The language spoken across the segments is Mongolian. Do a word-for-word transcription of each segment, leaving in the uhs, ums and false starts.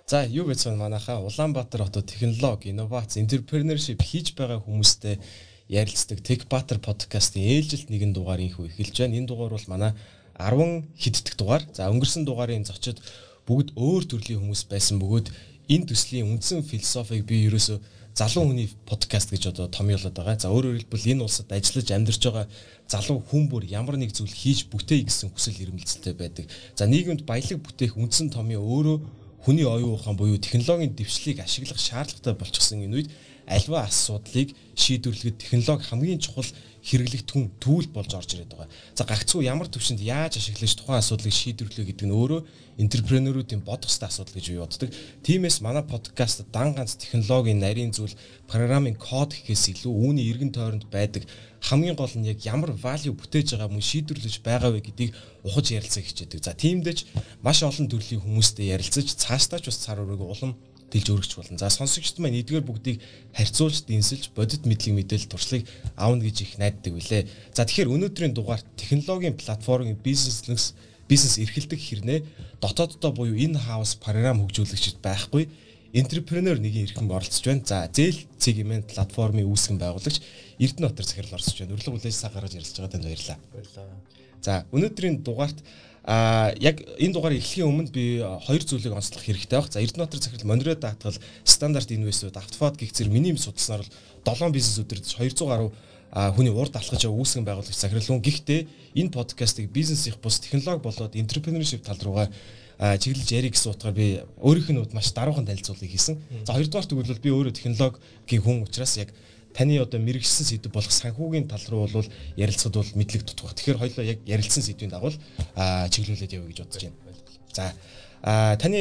За юу гэсэн манайхаа Улаанбаатар хотод технологи, инновац, entrepreneurship хийж байгаа хүмүүстэй ярилцдаг Techbaatar подкастын ээлжилт нэгэн дугаар инхүү эхэлж байна. Энэ дугаар бол манай арван хэддэх дугаар. За өнгөрсөн дугаарын зочид бүгд өөр төрлийн хүмүүс байсан бөгөөд энэ төслийн үндсэн философиг би ерөөсө залуу хүний подкаст гэж одоо томьёолоод байгаа. За өөрөөр хэлбэл энэ улсад ажиллаж амьдарч байгаа залуу хүн бүр ямар нэг зүйл хийж бүтээе гэсэн хүсэл эрмэлзэлтэй байдаг. За нийгэмд баялаг бүтээх үндсэн томьёо өөрөө хүний оюун ухаан буюу технологийн дэвшлийг ашиглах шаардлагатай болчихсон энэ үед альва асуудлыг шийдвэрлэхэд технологи хамгийн чухал хэрэглэгдэхүүн түүл болж орж ирээд байгаа. За гагцхүү ямар төвшөнд яаж ашиглаж тухайн асуудлыг шийдвэрлэе гэдэг нь өөрөө энтерпренеруудын бодох ёстой асуудал гэж би боддог. Тиймээс манай подкаст дан ганц технологийн нарийн зүйл, программын код гэхээс илүү үүний эргэн тойронд байдаг хамгийн гол нь яг ямар value бүтээж байгаа мөн шийдвэрлэж байгаа вэ гэдгийг ухаж ярилцах хичээдэг. За тиймдээч маш олон төрлийн хүмүүстэй ярилцаж цаашдаа ч бас цар өрөөг улам дэлж өргөж болно. За сонсогчдод маань эдгээр бүгдийг харьцуулж, дэнсэлж, бодит мэдлэг мэдээлэл туршлагыг аавна гэж их найддаг билээ. За тэгэхээр өнөөдрийн дугаарт технологийн платформын бизнес бизнес эрхэлдэг хэрнээ дотооддоо буюу in house програм хөгжүүлэгчд байхгүй энтерпренер нэгэн эрхэм оролцож байна. За зээл цэгийн платформын үүсгэн байгуулагч Эрдэнэбатар захирал оролцож байна. Урилга хүлээж цаг гаргаж ярилцж байгаа танд баярлалаа. Баярлалаа. За өнөөдрийн дугаарт а яг энэ дугаар эхлэхийн өмнө би хоёр зүйлийг онцлох хэрэгтэй баг. За Эрдэнэбатар захирал Монрео даатгал стандарт инвестүүд автофад гэх зэрэг миний судалснаар бол долоон бизнес өдөртөж двести гаруй хүний урд алхаж байгаа үүсгэн байгуулагч захирал хүн. Гэхдээ энэ подкастыг бизнес их бус технологи болоод entrepreneurship тал руугаа чиглэж ярих гэсэн утгаар би өөрийнх нь маш даруухан танилцуулгыг хийсэн. За хоёрдугаар тэгвэл би өөрөө технологийн хүн учраас яг таны одоо мэрэгсэн сэдв болох санхүүгийн тал руу бол ярилцахад бол мэдлэг дутгах. Тэгэхээр хоёулаа яг ярилцсан сэдвийн дагуу чиглүүлээд явъя гэж бодож байна. За таны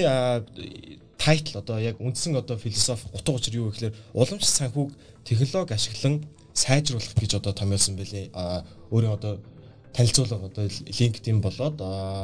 тайтл одоо яг үндсэн одоо философи утга учир юу гэхээр уламжлалт санхүүг технологи ашиглан сайжруулах гэж одоо томьёолсон байлээ. Өөрийн одоо танилцуулга одоо LinkedIn болоод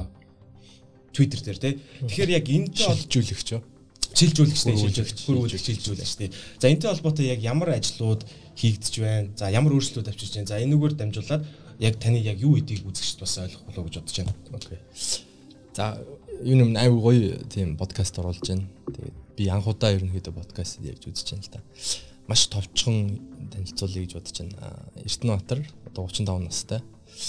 Twitter дээр тий. Тэгэхээр яг энэ шилжүүлэгч юу? Шилжүүлэгчтэй шилжүүлэгч, хөрвүүлэгч шилжүүлэгч тий. За энэтэй холбоотой яг ямар ажлууд хийгдэж байна? За ямар өөрчлөлт авчирч байна? За энэгээр дамжуулаад яг таны яг юу эдийг үзэгчд бас ойлгох болов гэж бодож байна. Окей. За юу юм аюу гоё тийм подкаст оруулж байна. Тэгээд би анхудаа ерөнхийдөө подкаст ярьж үзэж байна л да. Маш товчхон танилцуулъя гэж бодож байна. Эрдэнэбатар одоо гурван таван настай.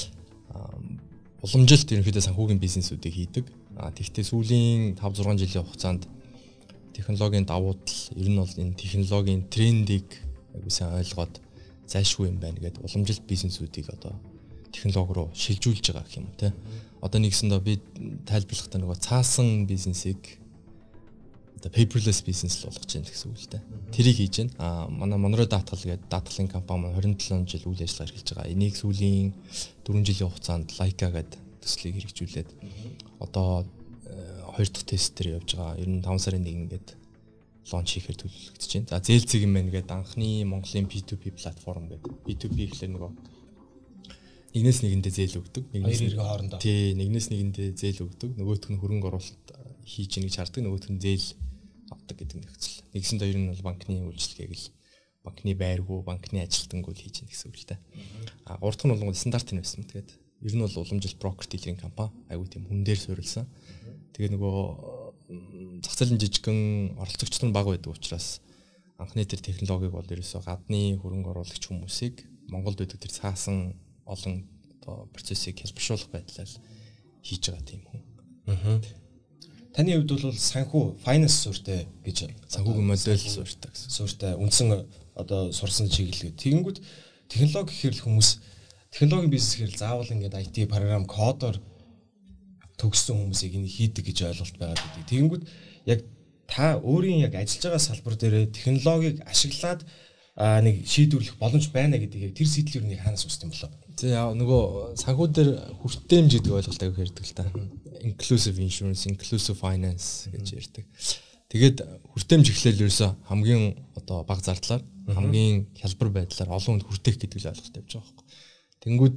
Уламжилт ерөнхийдөө санхүүгийн бизнесүүдийг хийдэг. А тэгвэл сүүлийн тавь зургаан жилийн хугацаанд технологийн давуу тал ер нь бол энэ технологийн трендийг айгуу сайн ойлгоод зайлшгүй юм байна гэдэг уламжилт бизнесүүдийг одоо технологи руу шилжүүлж байгаа гэх юм те. Одоо нэгсэндээ би тайлбарлахдаа нөгөө цаасан бизнесийг одоо paperless бизнес л болгож байна гэсэн үг л те. Тэрийг хийж байна. А манай Monreо даатгал гэдэг даатгалын компани маань двадцать seven жил үйл ажиллагаа эрхэлж байгаа. Энийг сүүлийн four жилийн хугацаанд Laika гэдэг төслийг хэрэгжүүлээд одоо хоёр дахь тестээр явж байгаа. Ер нь five сарын нэгэн гээд лонч хийхээр төлөвлөгдөж байна. За зээл цэг юм байна гэдэг анхны Монголын би two би платформ гэдэг. би two би гэхлээр нөгөө нэгнээс нэгэндээ зээл өгдөг. Нэгнээс нэгэн хоорондоо. Тий, нэгнээс нэгэндээ зээл өгдөг. Нөгөөх нь хөрөнгө оруулалт хийж ийн гэж харддаг. Нөгөөх нь зээл авдаг гэдэг нөхцөл. Нэгсэндээ ер нь бол банкны үйлчлэгийг л банкны байргуу, банкны ажилтнгүй л хийж ийн гэсэн үг л та. А гурав дахь нь бол стандарт инвестмент гэдэг. Ер нь бол уламжлалт брокер дийлэрийн компани. Айгуу тийм хүн дээр суурилсан. Тэгээ нөгөө зах зээлийн жижигхэн оролцогчд нь бага байдаг учраас анхны тэр технологиг бол ерөөсөө гадны хөрөнгө оруулагч хүмүүсийг Монголд байдаг тэр цаасан олон одоо процессыг хэлбэршүүлэх байдлаар хийж байгаа тийм хүн. Аа. Таны хувьд бол санхүү finance суурьтай гэж санхүүгийн модель суурьтай гэсэн. Суурьтай үндсэн одоо сурсан чиглэл. Тэгэнгүүт технологи гэхэрл хүмүүс технологийн бизнес гэхэрл заавал ингээд ай ти програм кодоор төгссөн хүмүүсийг энэ хийдэг гэж ойлголт байгаа гэдэг. Тэгэнгүүт яг та өөрийн яг ажиллаж байгаа салбар дээр технологиг ашиглаад нэг шийдвэрлэх боломж байна гэдэг яг тэр сэтлэр нэг хаанаас үүсдэг юм болоо. За яа нөгөө санхүү дээр хүртээмж гэдэг ойлголт аяг ярьдаг л та. Inclusive insurance, inclusive finance гэж ярьдаг. Тэгээд хүртээмж ихлээл ерөөсө хамгийн одоо бага зардлаар хамгийн хялбар байдлаар олон хүнд хүртэх гэдэг л ойлголт тавьж байгаа байхгүй. Тэнгүүд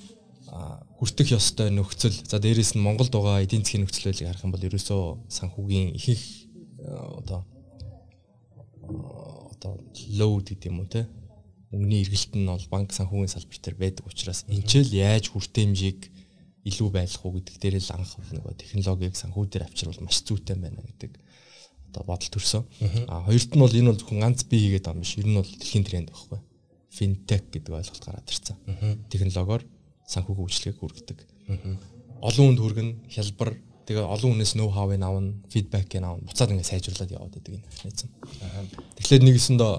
хүртэх ёстой нөхцөл. За дээрээс нь Монголд байгаа эдийн засгийн нөхцөл байдлыг харах юм бол ерөөсөө санхүүгийн ихэнх одоо одоо load гэдэг юм уу те мөнгөний эргэлт нь бол банк санхүүгийн салбар дээр байдаг учраас энэ ч л яаж хүртээмжийг илүү байлгах уу гэдэг дээр л анх нөгөө технологиг санхүү дээр авчирвал маш зүйтэй байна гэдэг одоо бодол төрсөн. А хоёрт нь бол энэ бол зөвхөн ганц би хийгээд байгаа юм биш. Ер нь бол дэлхийн тренд байхгүй. Fintech гэдэг ойлголт гараад ирсэн. Технологиор санхүүгийн үйлчлэгийг хүргэдэг. Олон хүнд хүргэн, хялбар, тэгээ олон хүнээс ноу хавыг авна, фидбэкийг авна, буцаад ингээд сайжруулад яваад байдаг энэ механизм. Тэгэхээр нэгэсэндээ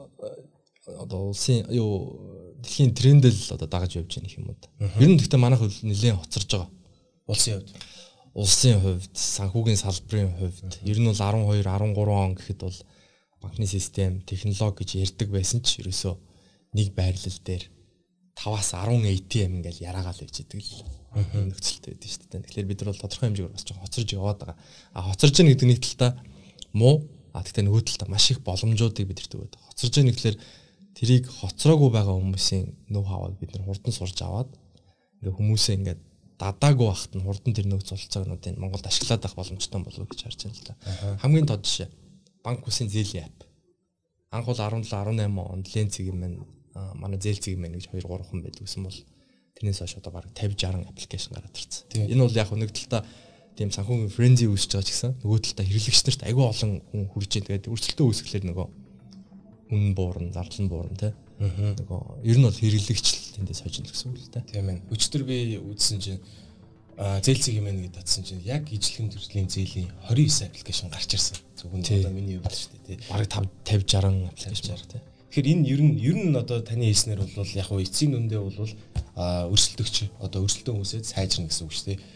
одоо улсын юу дэлхийн трендэл одоо дагаж явж байгаа юм уу. Ер нь гэхдээ манайх нэлээд хоцорж байгаа. Улсын хувьд. Улсын хувьд, санхүүгийн салбарын хувьд ер нь бол арван хоёр, арван гурван он гэхэд бол банкны систем, технологи гэж ярьдаг байсан ч ерөөсөө нэг байрлал дээр таваас арван эй ти эм ингээл яраагаал байж идэг л нөхцөлтэй байдаг шүү дээ. Тэгэхээр бид нар бол тодорхой хэмжээгээр бас жоохон хоцорж яваад байгаа. А хоцорж байгаа гэдэг нэг талдаа муу, а тэгтээ нөгөө талдаа маш их боломжуудыг бид ирдэг байдаг. Хоцорж байгаа гэхэлэр тэрийг хоцроогүй байгаа хүмүүсийн ноу хавыг бид нар хурдан сурж аваад ингээ хүмүүсээ ингээ дадаагүй байхад нь хурдан тэр нөхц олцоогнуудыг Монголд ашиглаад авах боломжтой болов гэж харж байна л да. Хамгийн тод жишээ банк бүсийн зээлийн апп. Анх бол арван долоо арван найман онд ленцэг юм байна. Манай зээл цэг юм байна гэж хоёр гурван хүн байдаг гэсэн бол тэрнээс хойш одоо бараг тавьж саран аппликейшн гараад ирсэн. Энэ бол яг нэг талдаа тийм санхүүгийн френзи үүсэж байгаа ч гэсэн нөгөө талдаа хэрэглэгч нарт агүй олон хүн хүрж ийн. Тэгээд өрсөлдөө үүсгэхлээр нөгөө үнэн буурна, зардал нь буурна тий. Нөгөө ер нь бол хэрэглэгч л тэндээс хожино гэсэн үг л дээ. Тийм ээ. Өчтөр би үзсэн чинь зээл цэг юм байна гэж татсан чинь яг ижлэхэн төрлийн зээлийн двадцать нine аппликейшн гарч ирсэн. Зөвхөн одоо миний хувьд шүү дээ тий. Бараг тавьж саран аппликейшн байна тий. Тэгэхээр энэ ер нь ер нь одоо таны хэлснээр бол яг хөө эцсийн нүндээ бол өрсөлдөгч одоо өрсөлдөөн хүмүүсэд сайжрна гэсэн үг шүү дээ.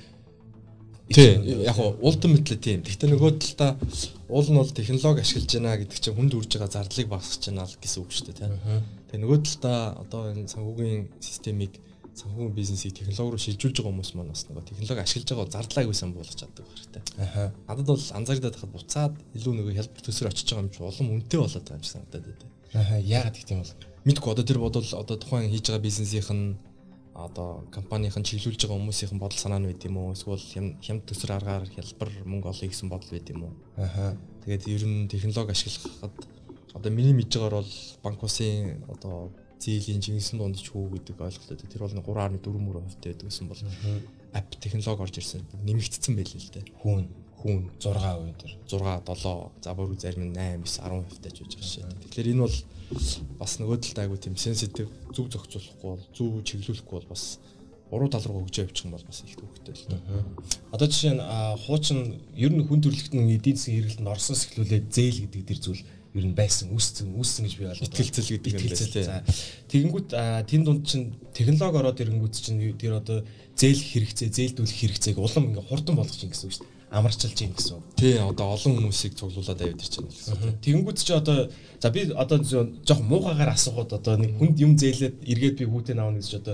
Тийм яг хөө ultimately тийм. Гэхдээ нөгөө талдаа уул нь бол технологи ашиглаж байна гэдэг чинь хүнд үрж байгаа зардлыг багасгаж байна л гэсэн үг шүү дээ тийм. Тэгээ нөгөө талдаа одоо энэ санхүүгийн системийг санхүүгийн бизнесийг технологи руу шилжүүлж байгаа хүмүүс маань бас нөгөө технологи ашиглаж байгаа зардлаа аюулсан болгож чаддаг хэрэгтэй. Аа. Надад бол анзаардаг хахад буцаад илүү нөгөө хялбар төсөр очиж байгаа юм чи улам үнэтэй болоод байгаа юм шиг санагдаад байдаг. Аа яагаад гэх юм бол мэдгүй одоо тэр бодвол одоо тухайн хийж байгаа бизнесийнх нь одоо компанийн чиглүүлж байгаа хүмүүсийн бодол санаа нь байд юм уу эсвэл хямд төсөр аргаар хялбар мөнгө олъё гэсэн бодол байд юм уу. Аа. Тэгээд ер нь технологи ашиглахад одоо миний мэдж байгаагаар бол банк усын одоо зээлийн жинсэн дунд ч хүү гэдэг ойлголт байдаг. Тэр бол три дөрвөн процент байдаг гэсэн бол app технологи орж ирсэн нэмэгдсэн байлээ л дээ. Хүүн хүүн six percent дээр six seven за бүр зарим нь eight nine ten percent таж байж байгаа шээ. Тэгэхээр энэ бол бас нөгөө талд айгуу тийм сенситив зөв зохицуулахгүй бол зөв чиглүүлэхгүй бол бас уруу тал руу хөгжөө явчих юм бол бас их төвхтэй л дээ. Одоо жишээ нь хуучин ер нь хүн төрөлхтөн эдийн засгийн хэрэгэлтэнд Оросоос эхлүүлээд зээл гэдэг тэр зүйл ер нь байсан үүссэн үүссэн гэж би ойлгоо. Итгэлцэл гэдэг юм байна тийм. За тэгэнгүүт тэн дунд чинь технологи ороод ирэнгүүт чинь тэр одоо зээл хэрэгцээ, зээлдүүлэх хэрэгцээг улам ингээ хурдан болгож ин гэсэн үг шүү дээ. Амарчилж ийн гэсэн үг. Тий, одоо олон хүмүүсийг цуглуулад аваад ирж байгаа гэсэн үг. Тэгэнгүүт чи одоо за би одоо жоох муухагаар асуухад одоо нэг хүнд юм зээлээд эргээд би хүүтэй наавна гэж одоо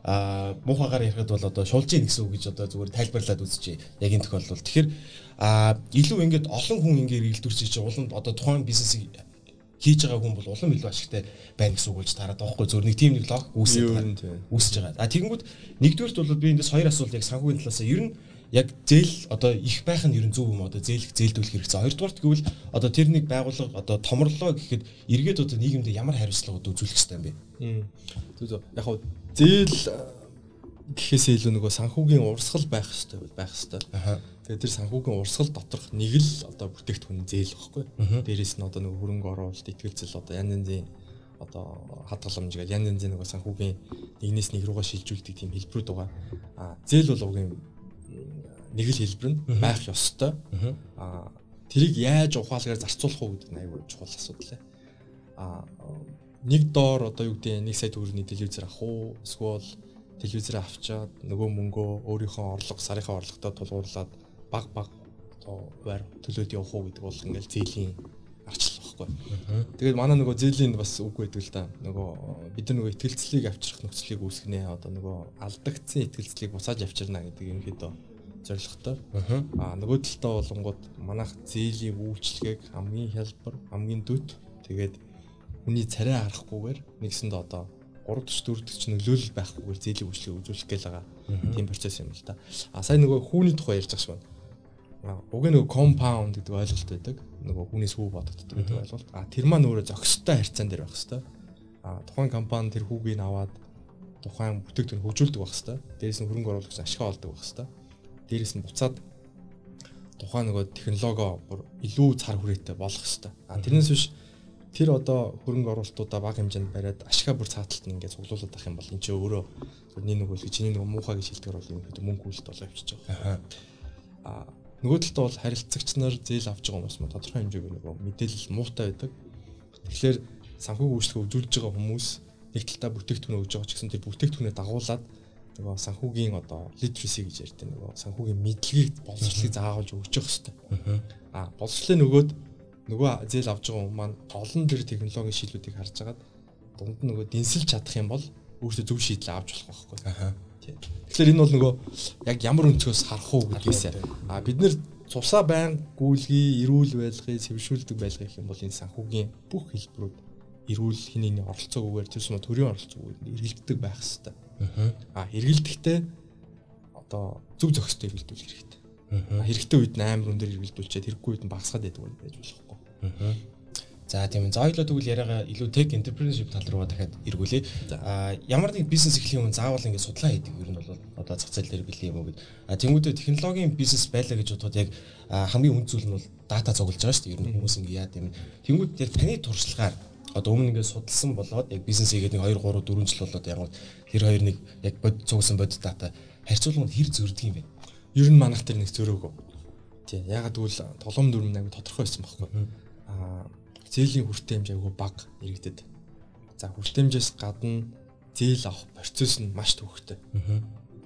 а муухагаар ярихад бол одоо шулж ийн гэсэн үг гэж одоо зүгээр тайлбарлаад үзчихье. Яг энэ тохиолдолд. Тэгэхээр а илүү ингээд олон хүн ингээд эргэлдүүлчих чинь улам одоо тухайн бизнесийг хийж байгаа хүн бол улам илүү ашигтай байна гэсэн үг болж тараад байгаа байхгүй зөв нэг тийм нэг логик үүсэж байгаа. Үүсэж байгаа. А тэгэнгүүт нэгдүгээрт бол би эндээс хоёр асуулт яг санхүүгийн талаас ер нь яг зээл одоо их байх нь ер нь зөв юм одоо зээлх зээлдүүлэх хэрэгцээ. Хоёрдугаарт гэвэл одоо тэр нэг байгууллага одоо томрлоо гэхэд эргээд одоо нийгэмд ямар хариуцлагууд үзүүлэх хэрэгтэй юм бэ? Зөв зөв. Яг хав зээл гэхээсээ илүү нөгөө санхүүгийн урсгал байх хэрэгтэй байх хэрэгтэй. Тэгээд тэр санхүүгийн урсгал доторх нэг л одоо бүтээгдэхүүн зээл واخгүй. Дээрээс нь одоо нөгөө хөрөнгө оруулалт, итгэлцэл одоо янз янзын одоо хадгаламж гэл янз янзын нөгөө санхүүгийн нэгнээс нэг руугаа шилжүүлдэг тийм хэлбэрүүд байгаа. А зээл бол угийн нэг л хэлбэр нь байх ёстой. А тэрийг яаж ухаалгаар зарцуулах уу гэдэг нь аюул чухал асуудал. А нэг доор одоо юу гэдэг нэг сая төгрөгийн телевизээр авах уу эсвэл телевизээр авчаад нөгөө мөнгөө өөрийнхөө орлого сарынхаа орлоготой тулгуурлаад баг баг одоо байр төлөөд явах уу гэдэг бол ингээл зээлийн арчлал واخгүй. Тэгээд манай нөгөө зээлийн бас үг байдаг л да. Нөгөө бид нар нөгөө итгэлцлийг авчрах нөхцөлийг үүсгэнэ. Одоо нөгөө алдагдсан итгэлцлийг буцааж авчирна гэдэг юм хэд зорилготой. Аа нөгөө талдаа болонгууд манайх зээлийн үйлчлэгийг хамгийн хялбар, хамгийн дөд тэгээд хүний царай харахгүйгээр нэгсэнд одоо гурав дахь дөрөв дэх чинь нөлөөлөл байхгүйгээр зээлийн үйлчлэгийг үзүүлэх гээл байгаа. Тийм процесс юм л да. А сая нөгөө хүүний тухай ярьж байгаа шүү. Аа уг нөгөө compound гэдэг ойлголт байдаг. Нөгөө хүнээс хүү бодогддог гэдэг ойлголт. А тэр маань өөрөө зохистой харьцаан дээр байх хэвээр. А тухайн компани тэр хүүгийг аваад тухайн бүтээгдэхүүн хөгжүүлдэг байх хэвээр. Дээрээс нь хөрөнгө оруулагч ашиг олдог байх хэвээр. Дээрээс нь буцаад тухайн нөгөө технологио бүр илүү цар хүрээтэй болох хэрэгтэй. А тэрнээс биш тэр одоо хөрөнгө оруулалтуудаа бага хэмжээнд бариад ашигаа бүр цааталт нь ингээд цуглуулад авах юм бол энэ ч өөрөө нэг нэг үл чиний нөгөө муухай гэж хэлдгээр бол юм хэд мөнгө үлд болоо явчихж байгаа. Аа нөгөө талдаа бол харилцагч нар зээл авч байгаа хүмүүс мөн тодорхой хэмжээгээр нөгөө мэдээлэл муутай байдаг. Тэгэхээр санхүүгийн үйлчлэгээ үзүүлж байгаа хүмүүс нэг талдаа бүтээгдэхүүн өгж байгаа ч гэсэн тэр бүтээгдэхүүнээ дагуулад нөгөө санхүүгийн одоо literacy гэж ярьдаг нөгөө санхүүгийн мэдлэгийг боловсролыг заавалж өгч явах хэрэгтэй. Аа боловсролын нөгөөд нөгөө зээл авч байгаа хүмүүс маань олон төр технологийн шилүүдийг харж агаад дунд нь нөгөө дэнсэлж чадах юм бол өөрөөсөө зөв шийдэл авч болох байхгүй. Аа. Тэгэхээр энэ бол нөгөө яг ямар өнцгөөс харах уу гэдгээс аа бид нэр цусаа байн гүйлгий, эрүүл байлгыг, сэвшүүлдэг байлгыг гэх юм бол энэ санхүүгийн бүх хэлбэрүүд эрүүл хинийний оролцоогүйгээр тэрс мө төрийн оролцоогүйгээр эргэлддэг байх хэрэгтэй. Аа эргэлдэхдээ одоо зөв зохистой эргэлдүүлэх хэрэгтэй. Аа хэрэгтэй үед нь амар өндөр эргэлдүүлчихэд хэрэггүй үед нь багасгаад байдаг байж болохгүй. За тийм ээ. За ойлоо тэгвэл яриагаа илүү tech entrepreneurship тал руугаа дахиад эргүүлээ. Аа ямар нэг бизнес эхлэхийн өмнө заавал ингэ судлаа хийдэг ер нь бол одоо зах зээл дээр бэлээ юм уу гэд. А тэмүүдээ технологийн бизнес байлаа гэж бодоход яг хамгийн үнд зүйл нь бол дата цуглаж байгаа шүү дээ. Ер нь хүмүүс ингэ яа тийм. Тэнгүүд яг таны туршлагаар одоо өмнө ингэ судалсан болоод яг бизнес хийгээд нэг two three four жил болоод яг тэр хоёр нэг яг бод цугсан бод дата харьцуулганд хэр зөрдөг юм бэ? Ер нь манайх тэр нэг зөрөөгөө. Тий. Ягаад гэвэл толгом дүрм аягүй тодорхой байсан байхгүй. Аа зээлийн хүртээ хэмжээ аягүй бага иргэдэд. За хүртээ хэмжээс гадна зээл авах процесс нь маш төвөгтэй. Аа.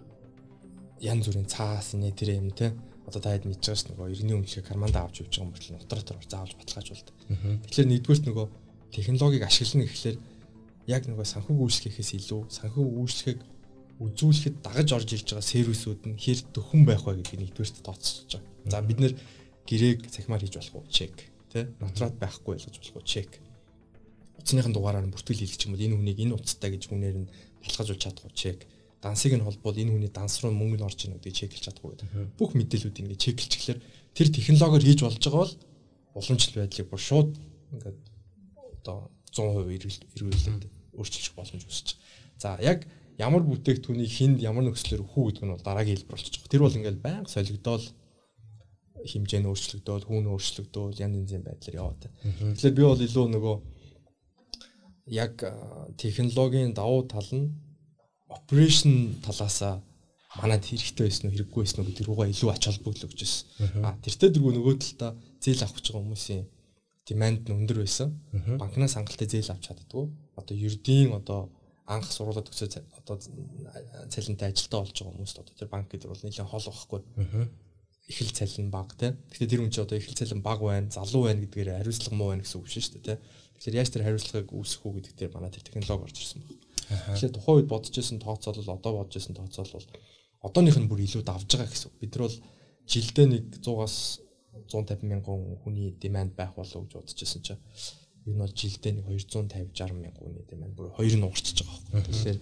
Янз бүрийн цаас нэ тэр юм те. Одоо та хэд мэдж байгаа ш нөгөө иргэний өмнөлөгийг карманда авч явж байгаа юм бол нутратор заавалж баталгаажуулдаг. Тэгэхээр нэгдүгээрт нөгөө технологиг ашиглана гэхлээр яг нөгөө санхүүгийн үйлчлэхээс илүү санхүүгийн үйлчлэгийг үзүүлэхэд дагаж орж ирж байгаа сервисүүд нь хэр дөхөн байх вэ гэдгийг нэгдүгээрт тооцож байгаа. За бид нэр гэрээг цахимаар хийж болох уу? Чек. Тэ? Нотрат байхгүй байлгаж болох уу? Чек. Утасныхын дугаараар нь бүртгэл хийлгэх юм бол энэ хүнийг энэ утастай гэж хүнээр нь баталгаажуулж чадах уу? Чек. Дансыг нь холбоод энэ хүний данс руу мөнгө нь орж ийн гэдгийг чеклж чадах уу гэдэг. Бүх мэдээллүүд ингээд чеклчихлээр тэр технологиор хийж болж байгаа бол уламжлалт байдлыг бүр шууд ингээд одоо one hundred percent эргүүлээд өөрчилчих боломж үүсэж байгаа. За яг ямар бүтээгдэхүүнийг хинд ямар нөхцлөөр өгөх үү гэдэг нь бол дараагийн хэлбэр болчих жоох. Тэр бол ингээл байнга солигдоол хэмжээ нь өөрчлөгдөөл, хүүн өөрчлөгдөөл, янз янзын байдлаар яваад. Тэгэхээр би бол илүү нөгөө яг технологийн давуу тал нь operation талаасаа манад хэрэгтэй байсан уу, хэрэггүй байсан уу гэдэг рүүгээ илүү ач холбогдол өгч байсан. А тэртээ дэргүү нөгөө талдаа зээл авах гэж байгаа хүмүүсийн demand нь өндөр байсан. Банкнаас хангалттай зээл авч чаддгүй. Одоо ердийн одоо анх сургуулаад төгсөө одоо цалинтай ажилтаа болж байгаа хүмүүст одоо тэр банк гэдэг бол нэлээд хол байхгүй. Их л цалин бага тий. Гэхдээ тэр хүн чи одоо их л цалин бага байна, залуу байна гэдгээр хариуцлага муу байна гэсэн үг шин шүү дээ тий. Тэгэхээр яаж тэр хариуцлагыг үүсгэх үү гэдэг дээр манай тэр технологи орж ирсэн байна. Тэгэхээр тухайн үед бодож исэн тооцоолол одоо бодож исэн тооцоолол одооных нь бүр илүү давж байгаа гэсэн. Бид нар бол жилдээ нэг one hundred fifty мянган хүний demand байх болов гэж бодож исэн чинь энэ бол жилдээ нэг two hundred fifty sixty мянган хүний demand бүр хоёр нь уурчиж байгаа байхгүй. Тэгэхээр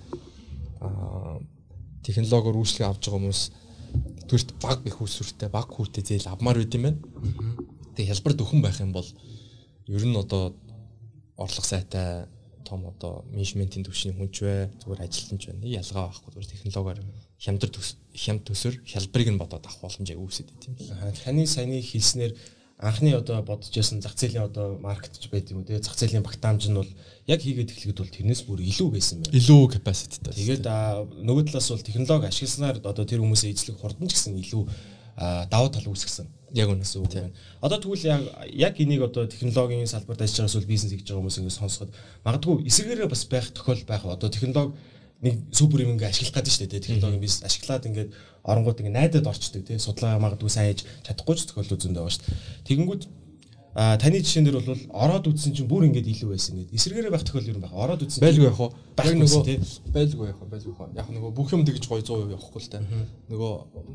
аа технологиор үйлчлэг авч байгаа хүмүүс нэгдүгээрт баг их усүртэй баг хүүтэй зээл авмаар байд юм байна. Тэгээ хялбар дөхөн байх юм бол ер нь одоо орлого сайтай том одоо менежментийн төвшний хүнч бай зүгээр ажилтнч байна. Ялгаа байхгүй зүгээр технологиор хямдар хямд төсөр хялбарыг нь бодоод авах боломжийг үүсэт байт юм. Таны саяны хэлснээр анхны одоо бодож байсан зах зээлийн одоо маркетч байт юм уу те зах зээлийн багтаамж нь бол яг хийгээд эхлэхэд бол тэрнээс бүр илүү байсан байна. Илүү capacity-тай. Тэгээд нөгөө талаас бол технологи ашигласнаар одоо тэр хүмүүсийн эзлэх хурдан ч гэсэн илүү давуу тал үүсгэсэн. Яг үнэс үг байна. Одоо тэгвэл яг яг энийг одоо технологийн салбарт ажиллаж байгаа эсвэл бизнес хийж байгаа хүмүүс ингэ сонсоход магадгүй эсэргээрээ бас байх тохиол байх. Одоо технологи нэг супер юм ингээ ашиглах гэдэг шүү дээ. Технологийн бизнес ашиглаад ингээд оронгууд ингээ найдад орчдөг тий. Судлаа магадгүй сайн хийж чадахгүй ч тохиол зөндөө байгаа шүү дээ. Тэгэнгүүт а таны жишээн дээр бол ороод үзсэн чинь бүр ингээд илүү байсан гэдэг. Эсэргээрээ байх тохиол юу байх. Ороод үзсэн байлгүй яах вэ? Яг нөгөө байлгүй яах вэ? Байлгүй яах. Яг нөгөө бүх юм тэгж гоё one hundred percent явахгүй л та. Нөгөө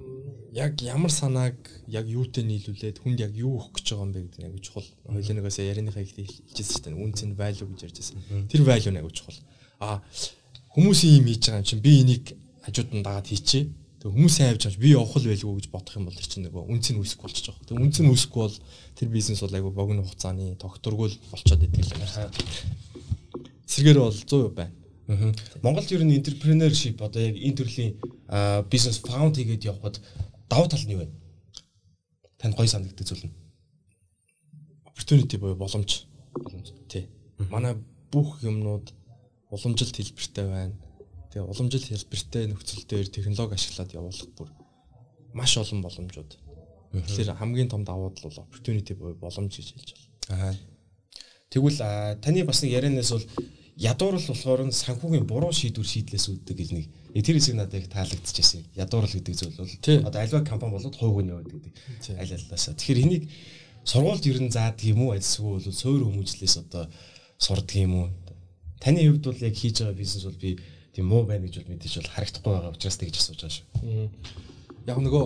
яг ямар санааг яг юутэй нийлүүлээд хүнд яг юу өгөх гэж байгаа юм бэ гэдэг нь аягүй чухал. Хоёулынхаас ярианыхаа ихтэй хэлчихсэн шүү дээ. Үнц нь value гэж ярьжсэн. Тэр value нь аягүй чухал. А хүмүүсийн юм хийж байгаа юм чинь би энийг хажууд нь дагаад хийчихье. Тэг хүмүүсийн хайвж байгаа би явах л байлгүй гэж бодох юм бол тэр чинь нөгөө үнц нь үүсэхгүй болчих жоох. Тэг үнц нь үүсэхгүй бол тэр бизнес бол аягүй богино хугацааны тогтворгүй болчиход идэг юм байна. Эсвэргээр бол one hundred percent байна. Монголд ер нь entrepreneurship одоо яг энэ төрлийн бизнес фаунд хийгээд явхад давуу тал нь юу вэ? танд гоё санагддаг зүйл нь? Opportunity буюу боломж. Боломж. Тий. Манай бүх юмнууд уламжилт хэлбэртэй байна. Тэгээ уламжил хэлбэртэй нөхцөл дээр технологи ашиглаад явуулах бүр маш олон боломжууд. Тэгэхээр хамгийн том давуу тал бол opportunity буюу боломж гэж хэлж байна. Аа. Тэгвэл таны бас нэг ярианаас бол ядуурл болохоор нь санхүүгийн буруу шийдвэр шийдлээс үүддэг гэж нэг тэр хэсэг надад их таалагдчихсэн. Ядуурл гэдэг зүйл бол одоо альва компани болоод хувь хүн яваад гэдэг. Аль аллаасаа. Тэгэхээр энийг сургуульд ер нь заадаг юм уу альсгүй бол суур хүмүүжлээс одоо сурдаг юм уу? Таны хувьд бол яг хийж байгаа бизнес бол би тийм муу байна гэж бол мэдээж бол харагдахгүй байгаа учраас тэгж асууж байгаа шүү. Яг нөгөө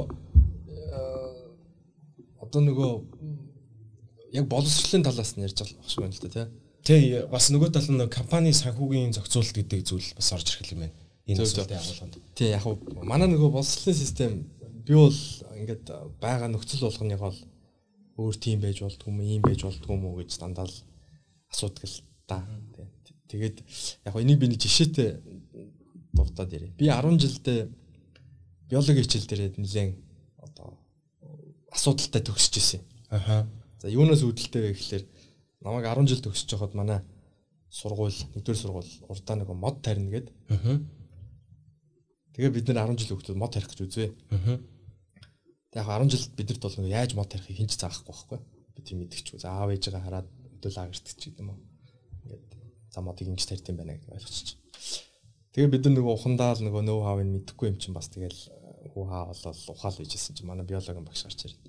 одоо нөгөө яг боловсролын талаас нь ярьж байгаа шиг байна л да тий. Тий бас нөгөө тал нь компани санхүүгийн зохицуулалт гэдэг зүйл бас орж ирэх юм байна. Энэ зүйлтэй агуулганд. Тий яг нь манай нөгөө боловсролын систем би бол ингээд байгаа нөхцөл болгоныг бол өөр тийм байж болдгүй юм ийм байж болдгүй юм уу гэж дандаа л асуудаг л да. Тэгээд яг энийг би нэг жишээтэй дуртаад ярив. Би арван жилдээ биологи хичээл дээр нэлээд одоо асуудалтай төгсөж ирсэн. Аха. За юунаас үүдэлтэй вэ гэхэлэр намайг арван жил төгсөж байхад манай сургууль, нэгдүгээр сургууль урдаа нэг мод тарина гээд. Аха. Тэгээ бид нар арван жил өгдөө мод тарих гэж үзвэ. Аха. Тэгээ яг арван жилд бидэрт бол нэг яаж мод тарихыг хинч заахгүй байхгүй. Би тийм мэдчихв. За аав ээжигээ хараад өдөл агэртч гэдэг юм уу. Ингээд за модыг ингэж тарьд юм байна гэж ойлгочих. Тэгээ бид нар нөгөө ухандаа л нөгөө нөө хаавыг мэдэхгүй юм чинь бас тэгэл хүү хаа болол ухаал bijсэн чинь манай биологийн багш гарч ирээд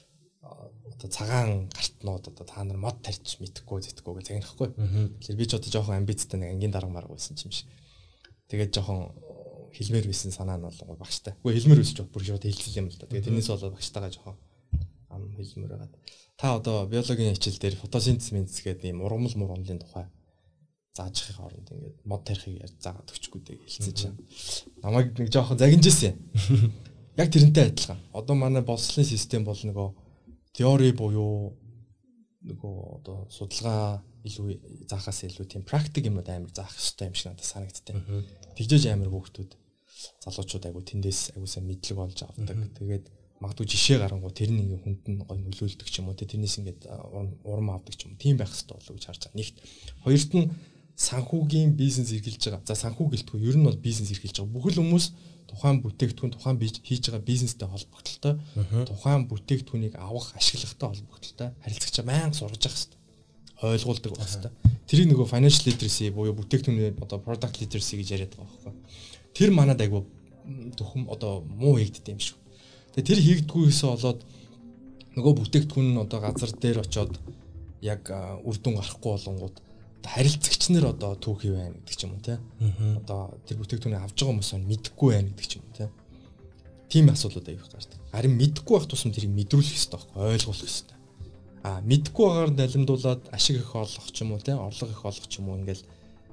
одоо цагаан гартнууд одоо та нар мод тарьж мэдэхгүй зэтгэхгүй гэж загнахгүй. Тэгэхээр би ч одоо жоохон амбицтай нэг ангийн дарга марга байсан юм шиг. Тэгээд жоохон хэлмээр байсан санаа нь бол багштай. Үгүй хэлмээр байсан ч бүр шууд хэлсэн юм л да. Тэгээд тэрнээс болоод багштайгаа жоохон ам хэлмээр байгаад. Та одоо биологийн хичээл дээр фотосинтез мэдс гэдэг ийм ургамал мургамлын тухай зааж ихийг оронд ингээд мод тарихыг яаж заагаад өгчгүй дээ хэлсэн чинь. Намайг нэг жоохон загинжсэн. Яг тэрнтэй адилхан. Одоо манай боловсролын систем бол нөгөө теори буюу нөгөө одоо судалгаа илүү заахаас илүү тийм практик юмуд амар заах хэрэгтэй юм шиг надад санагдтыг. Тэгжээж амар хүүхдүүд залуучууд айгу тэндээс айгу сайн мэдлэг олж авдаг. Тэгээд магадгүй жишээ гарангуй тэр нэг хүнд нь гой нөлөөлдөг ч юм уу. Тэрнээс ингээд урам авдаг ч юм уу. Тийм байх хэрэгтэй болов гэж харж байгаа. Нэгт хоёрт нь санхүүгийн бизнес эрхэлж байгаа. За санхүү гэлтгүй ер нь бол бизнес эрхэлж байгаа. Бүхэл хүмүүс тухайн бүтээгдэхүүн тухайн хийж байгаа бизнестэй холбогдлолтой, тухайн бүтээгдэхүүнийг авах, ашиглахтай холбогдлолтой харилцагчаа мянга сургаж явах хэрэгтэй. Ойлгуулдаг байх хэрэгтэй. Тэрийг нөгөө financial literacy буюу бүтээгдэхүүний одоо product literacy гэж яриад байгаа байхгүй. Тэр манад айгу төхөм одоо муу хийгддэг юм шиг. Тэгээ тэр хийгдгүйгээсээ болоод нөгөө бүтээгдэхүүн нь одоо газар дээр очиод яг үр дүн гарахгүй болонгууд харилцагч нар одоо түүхий байна гэдэг ч юм уу тий. Одоо тэр бүтээгдэхүүнийг авч байгаа хүмүүс нь мэдэхгүй байна гэдэг ч юм уу тий. Тийм асуудлууд аяах гардаг. Харин мэдэхгүй байх тусам тэрийг мэдрүүлэх хэрэгтэй байхгүй ойлгуулах хэрэгтэй. А мэдэхгүй байгаагаар налимдуулаад ашиг их олох ч юм уу тий орлого их олох ч юм уу ингээл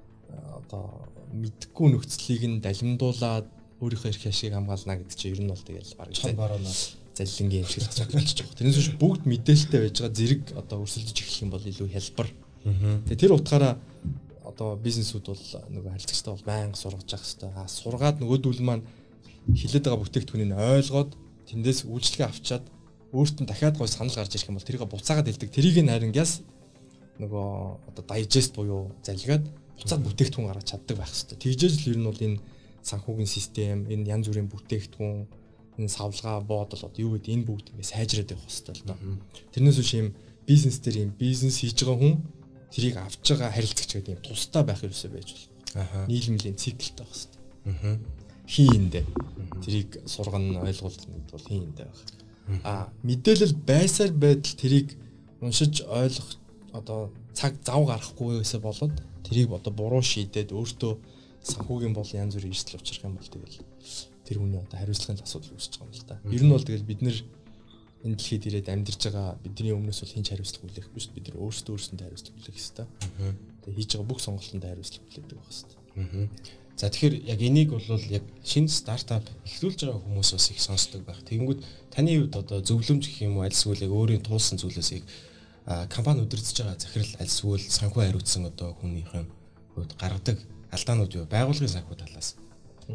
одоо мэдэхгүй нөхцөлийг нь далимдуулаад өөрийнхөө эрх ашиг хамгаална гэдэг чинь ер нь бол тэгэл бараг чам баруунаа заллингийн юм шиг болчихж байгаа. Тэрнээс биш бүгд мэдээлэлтэй байж байгаа зэрэг одоо өрсөлдөж эхлэх юм бол илүү хялбар. Тэгээ тэр утгаараа одоо бизнесүүд бол нөгөө харилцагчтай бол байнга сургаж явах хэрэгтэй. А сургаад нөгөөдүүл маань хилээд байгаа бүтээгдэхүүнийг ойлгоод тэндээс үйлчлэгээ авчаад өөртөө дахиад гой санал гарч ирэх юм бол тэрийг буцаагаад хэлдэг. Тэрийг нарингаас нөгөө одоо digest буюу залгиад буцаад бүтээгдэхүүн гаргаж чаддаг байх хэрэгтэй. Тэгжээж л ер нь бол энэ санхүүгийн систем, энэ янз бүрийн бүтээгдэхүүн, энэ савлгаа буудал одоо юу гэдэг энэ бүгд ингэ сайжраад явах хэрэгтэй л доо. Тэрнээс биш юм бизнес дээр юм бизнес хийж байгаа хүн тэрийг авч байгаа харилцагч гэдэг юм тустай байх ерөөсөө байж бол. Аа. Нийлэмлийн циклтэй байх хэрэгтэй. Аа. Хийндэ. Тэрийг сургана ойлгуулна гэдэг бол хийндэ байх. Аа, мэдээлэл байсаар байтал тэрийг уншиж ойлгох одоо цаг зав гарахгүйгээсээ болоод тэрийг одоо буруу шийдээд өөртөө санхүүгийн бол янз бүрийн эрсдэл учрах юм бол тэгэл тэр хүний одоо хариуцлагын асуудал үүсэж байгаа юм л да. Ер нь бол тэгэл бид нэр энэ дэлхийд ирээд амьдарч байгаа бидний өмнөөс бол хинч хариуцлага хүлээхгүй шүү дээ. Бид нар өөрсдөө өөрсөндөө хариуцлага хүлээх хэрэгтэй. Тэгээ хийж байгаа бүх сонголтонд хариуцлага хүлээдэг байх хэрэгтэй. За тэгэхээр яг энийг бол яг шинэ стартап эхлүүлж байгаа хүмүүс бас их сонсдог байх. Тэгэнгүүт таны хувьд одоо зөвлөмж гэх юм уу аль эсвэл яг өөрийн туулсан зүйлээс их компани удирдах байгаа захирал аль эсвэл санхүү хариуцсан одоо хүнийхэн хувьд гаргадаг алдаанууд юу? Байгууллагын санхүү талаас.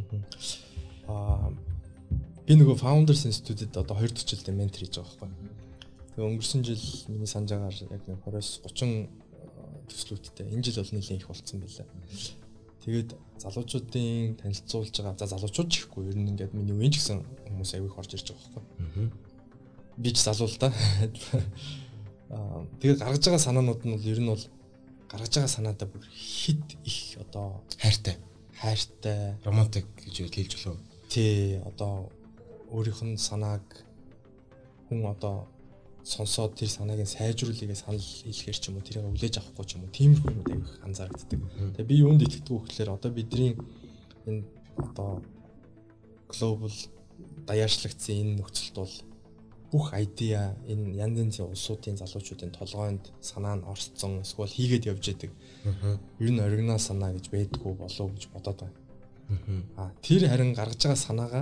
Аа би нөгөө Founders Institute-д одоо хоёр төрөлтэй ментор хийж байгаа байхгүй. Тэгээ өнгөрсөн жил миний санджаагаар яг нэг двадцать тридцать төслүүдтэй энэ жил бол нэлээд их болцсон байлаа. Тэгээд залуучуудын танилцуулж байгаа за залуучууд ч ихгүй ер нь ингээд миний үеийн ч гэсэн хүмүүс аяг их орж ирж байгаа байхгүй. Би ч залуу л да. Аа тэгээд гаргаж байгаа санаанууд нь бол ер нь бол гаргаж байгаа санаадаа бүр хит их одоо хайртай хайртай романтик гэж хэлж болов. Тий одоо өөрийнх нь санааг хүн одоо сонсоод тэр санааг нь сайжруулъя гэж санал хэлэхэр ч юм уу тэрийг үлээж авахгүй ч юм уу тиймэрхүү юмуд аяг анзаардаг. Тэгээ би юунд итгэдэг вэ гэхээр одоо бидний энэ одоо глобал даяарчлагдсан энэ нөхцөлд бол бүх айдиа энэ янз янзын улсуудын залуучуудын толгойд санаа нь орцсон эсвэл хийгээд явж байдаг. Ер нь оригинал санаа гэж байдгүй болов гэж бодоод байна. Аа тэр харин гаргаж байгаа санаагаа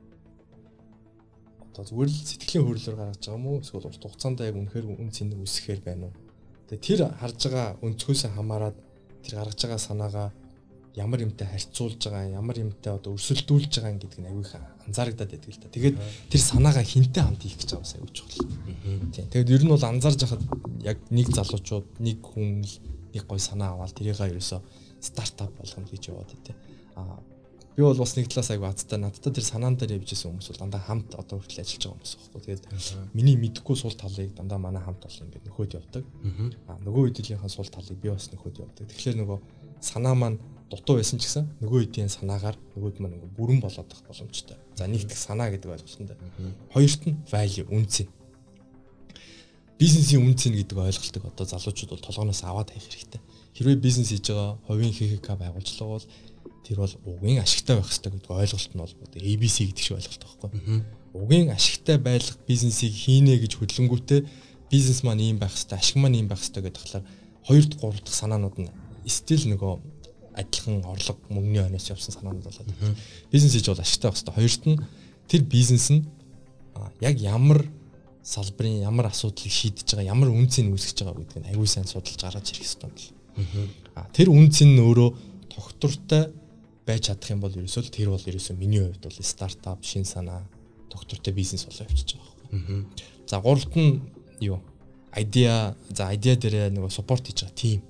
одоо зүгээр л сэтгэлийн хөдлөлөөр гаргаж байгаа юм уу эсвэл урт хугацаанд яг үнэхээр үн цэнийг үсгэхээр байна уу? Тэгээ тэр харж байгаа өнцгөөсөө хамаарад тэр гаргаж байгаа санаагаа ямар юмтай харьцуулж байгаа, ямар юмтай одоо өрсөлдүүлж байгаа гэдэг нь аягүй их анзаарагдаад байдаг л да. Тэгээд тэр санаагаа хинтээ хамт хийх гэж байгаа бас аягүй чухал. Тийм. Тэгээд ер нь бол анзаарж хахад яг нэг залуучууд, нэг хүн л нэг гой санаа аваад тэрийгээ ерөөсөө стартап болгоно гэж яваад тий. Аа би бол бас нэг талаас аягүй азтай надтай тэр санаан дээр явжсэн хүмүүс бол дандаа хамт одоо хүртэл ажиллаж байгаа хүмүүс байхгүй. Тэгээд миний мэдэхгүй сул талыг дандаа манай хамт олон ингээд нөхөд явдаг. Аа нөгөө хэдүүлийнхаа сул талыг би бас нөхөд явдаг. Тэгэхээр нөгөө санаа маань дутуу байсан ч гэсэн нөгөө хэдийн санаагаар нөгөөд маань ингээ бүрэн болоод байх боломжтой. За нэгдэх санаа гэдэг ойлголттой. Хоёрт нь value үнцэн. Бизнесийн үнцэн гэдэг ойлголтыг одоо залуучууд бол толгоноос аваад хайх хэрэгтэй. Хэрвээ бизнес хийж байгаа хувийн ХХК байгууллага бол тэр бол угийн ашигтай байх хэрэгтэй гэдэг ойлголт нь бол одоо A B C гэдэг шиг ойлголт байхгүй. Угийн ашигтай байх бизнесийг хийнэ гэж хөдөлгөөнгүүтээ бизнес маань ийм байх хэрэгтэй, ашиг маань ийм байх хэрэгтэй гэдэг талаар хоёр дахь, гурав дахь санаанууд нь стил нөгөө адилхан орлого мөнгөний хойноос явсан санаанууд болоод байна. Бизнес хийж бол ашигтай байх хэрэгтэй. Хоёрт нь тэр бизнес нь яг ямар салбарын ямар асуудлыг шийдэж байгаа, ямар үнцийг үүсгэж байгаа гэдэг нь аягүй сайн судалж гаргаж ирэх хэрэгтэй юм байна. Аа тэр үнц нь өөрөө тогтвортой байж чадах юм бол ерөөсөө тэр бол ерөөсөө миний хувьд бол стартап, шин санаа, тогтвортой бизнес болоо явчихж байгаа байхгүй. За гуравт нь юу? Idea, за idea дээр нөгөө support хийж байгаа team.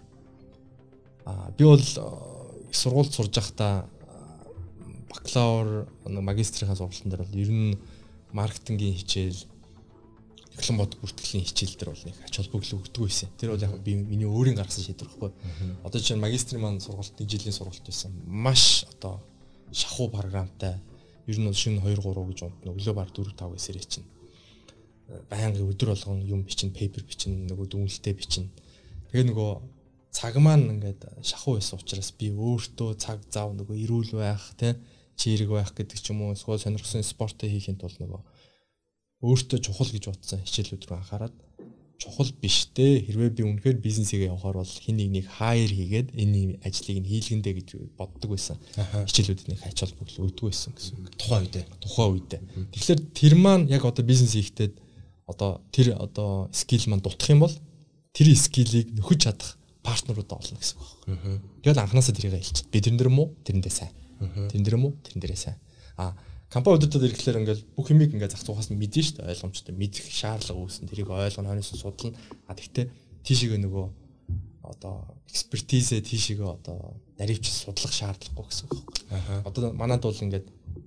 Аа би бол сургуульд сурж байхдаа бакалавр, магистрийн сургалтын дээр бол ер нь маркетингийн хичээл, технологи бод бүртгэлийн хичээл дээр бол нэг ач холбогдол өгдөг байсан. Тэр бол яг би миний өөрийн гаргасан шийдвэр байхгүй. Одоо чинь магистрийн маань сургалт нэг жилийн сургалт байсан. Маш одоо шахуу програмтай. Ер нь бол шинэ two three гэж унтна. Өглөө баг four five гэсэрээ чинь. Байнгын өдөр болгон юм бичнэ, пейпер бичнэ, нөгөө дүнэлтээ бичнэ. Тэгээ нөгөө цаг маань ингээд шахуу байсан учраас би өөртөө цаг зав нөгөө эрүүл байх, тэ чирэг байх гэдэг ч юм уу, эсвэл сонирхсан спортыг хийхин тулд нөгөө өөртөө чухал гэж бодсон хичээлүүд рүү анхаарад чухал биштэй хэрвээ би үнэхээр бизнесийгээ явахаар бол хин нэгнийг хайр хийгээд энэ ажлыг нь хийлгэндэ гэж боддог байсан. Хичээлүүдэд нэг ач холбогдол өгдөг байсан гэсэн. Тухайн үедээ. Тухайн үедээ. Тэгэхээр тэр маань яг одоо бизнес хийхдээ одоо тэр одоо скил маань дутах юм бол тэр скилийг нөхөж чадах партнеруудаа олно гэсэн үг байна. Тэгэл анханасаа тэрийг хэлчих. Би тэрэн дээр муу, тэрэндээ сайн. Тэрэн дээр муу, тэрэн дээрээ сайн. А компани өдөртөд ирэхлээр ингээл бүх юмыг ингээ зах зугаас нь мэдэн шүү дээ, ойлгомжтой. Мэдэх шаардлага үүснэ. Тэрийг ойлгоно, хойноос нь судална. А тэгтээ тийшээгээ нөгөө одоо экспертизээ тийшээгээ одоо наривч судлах шаардлагагүй гэсэн үг байна. Одоо манайд бол ингээд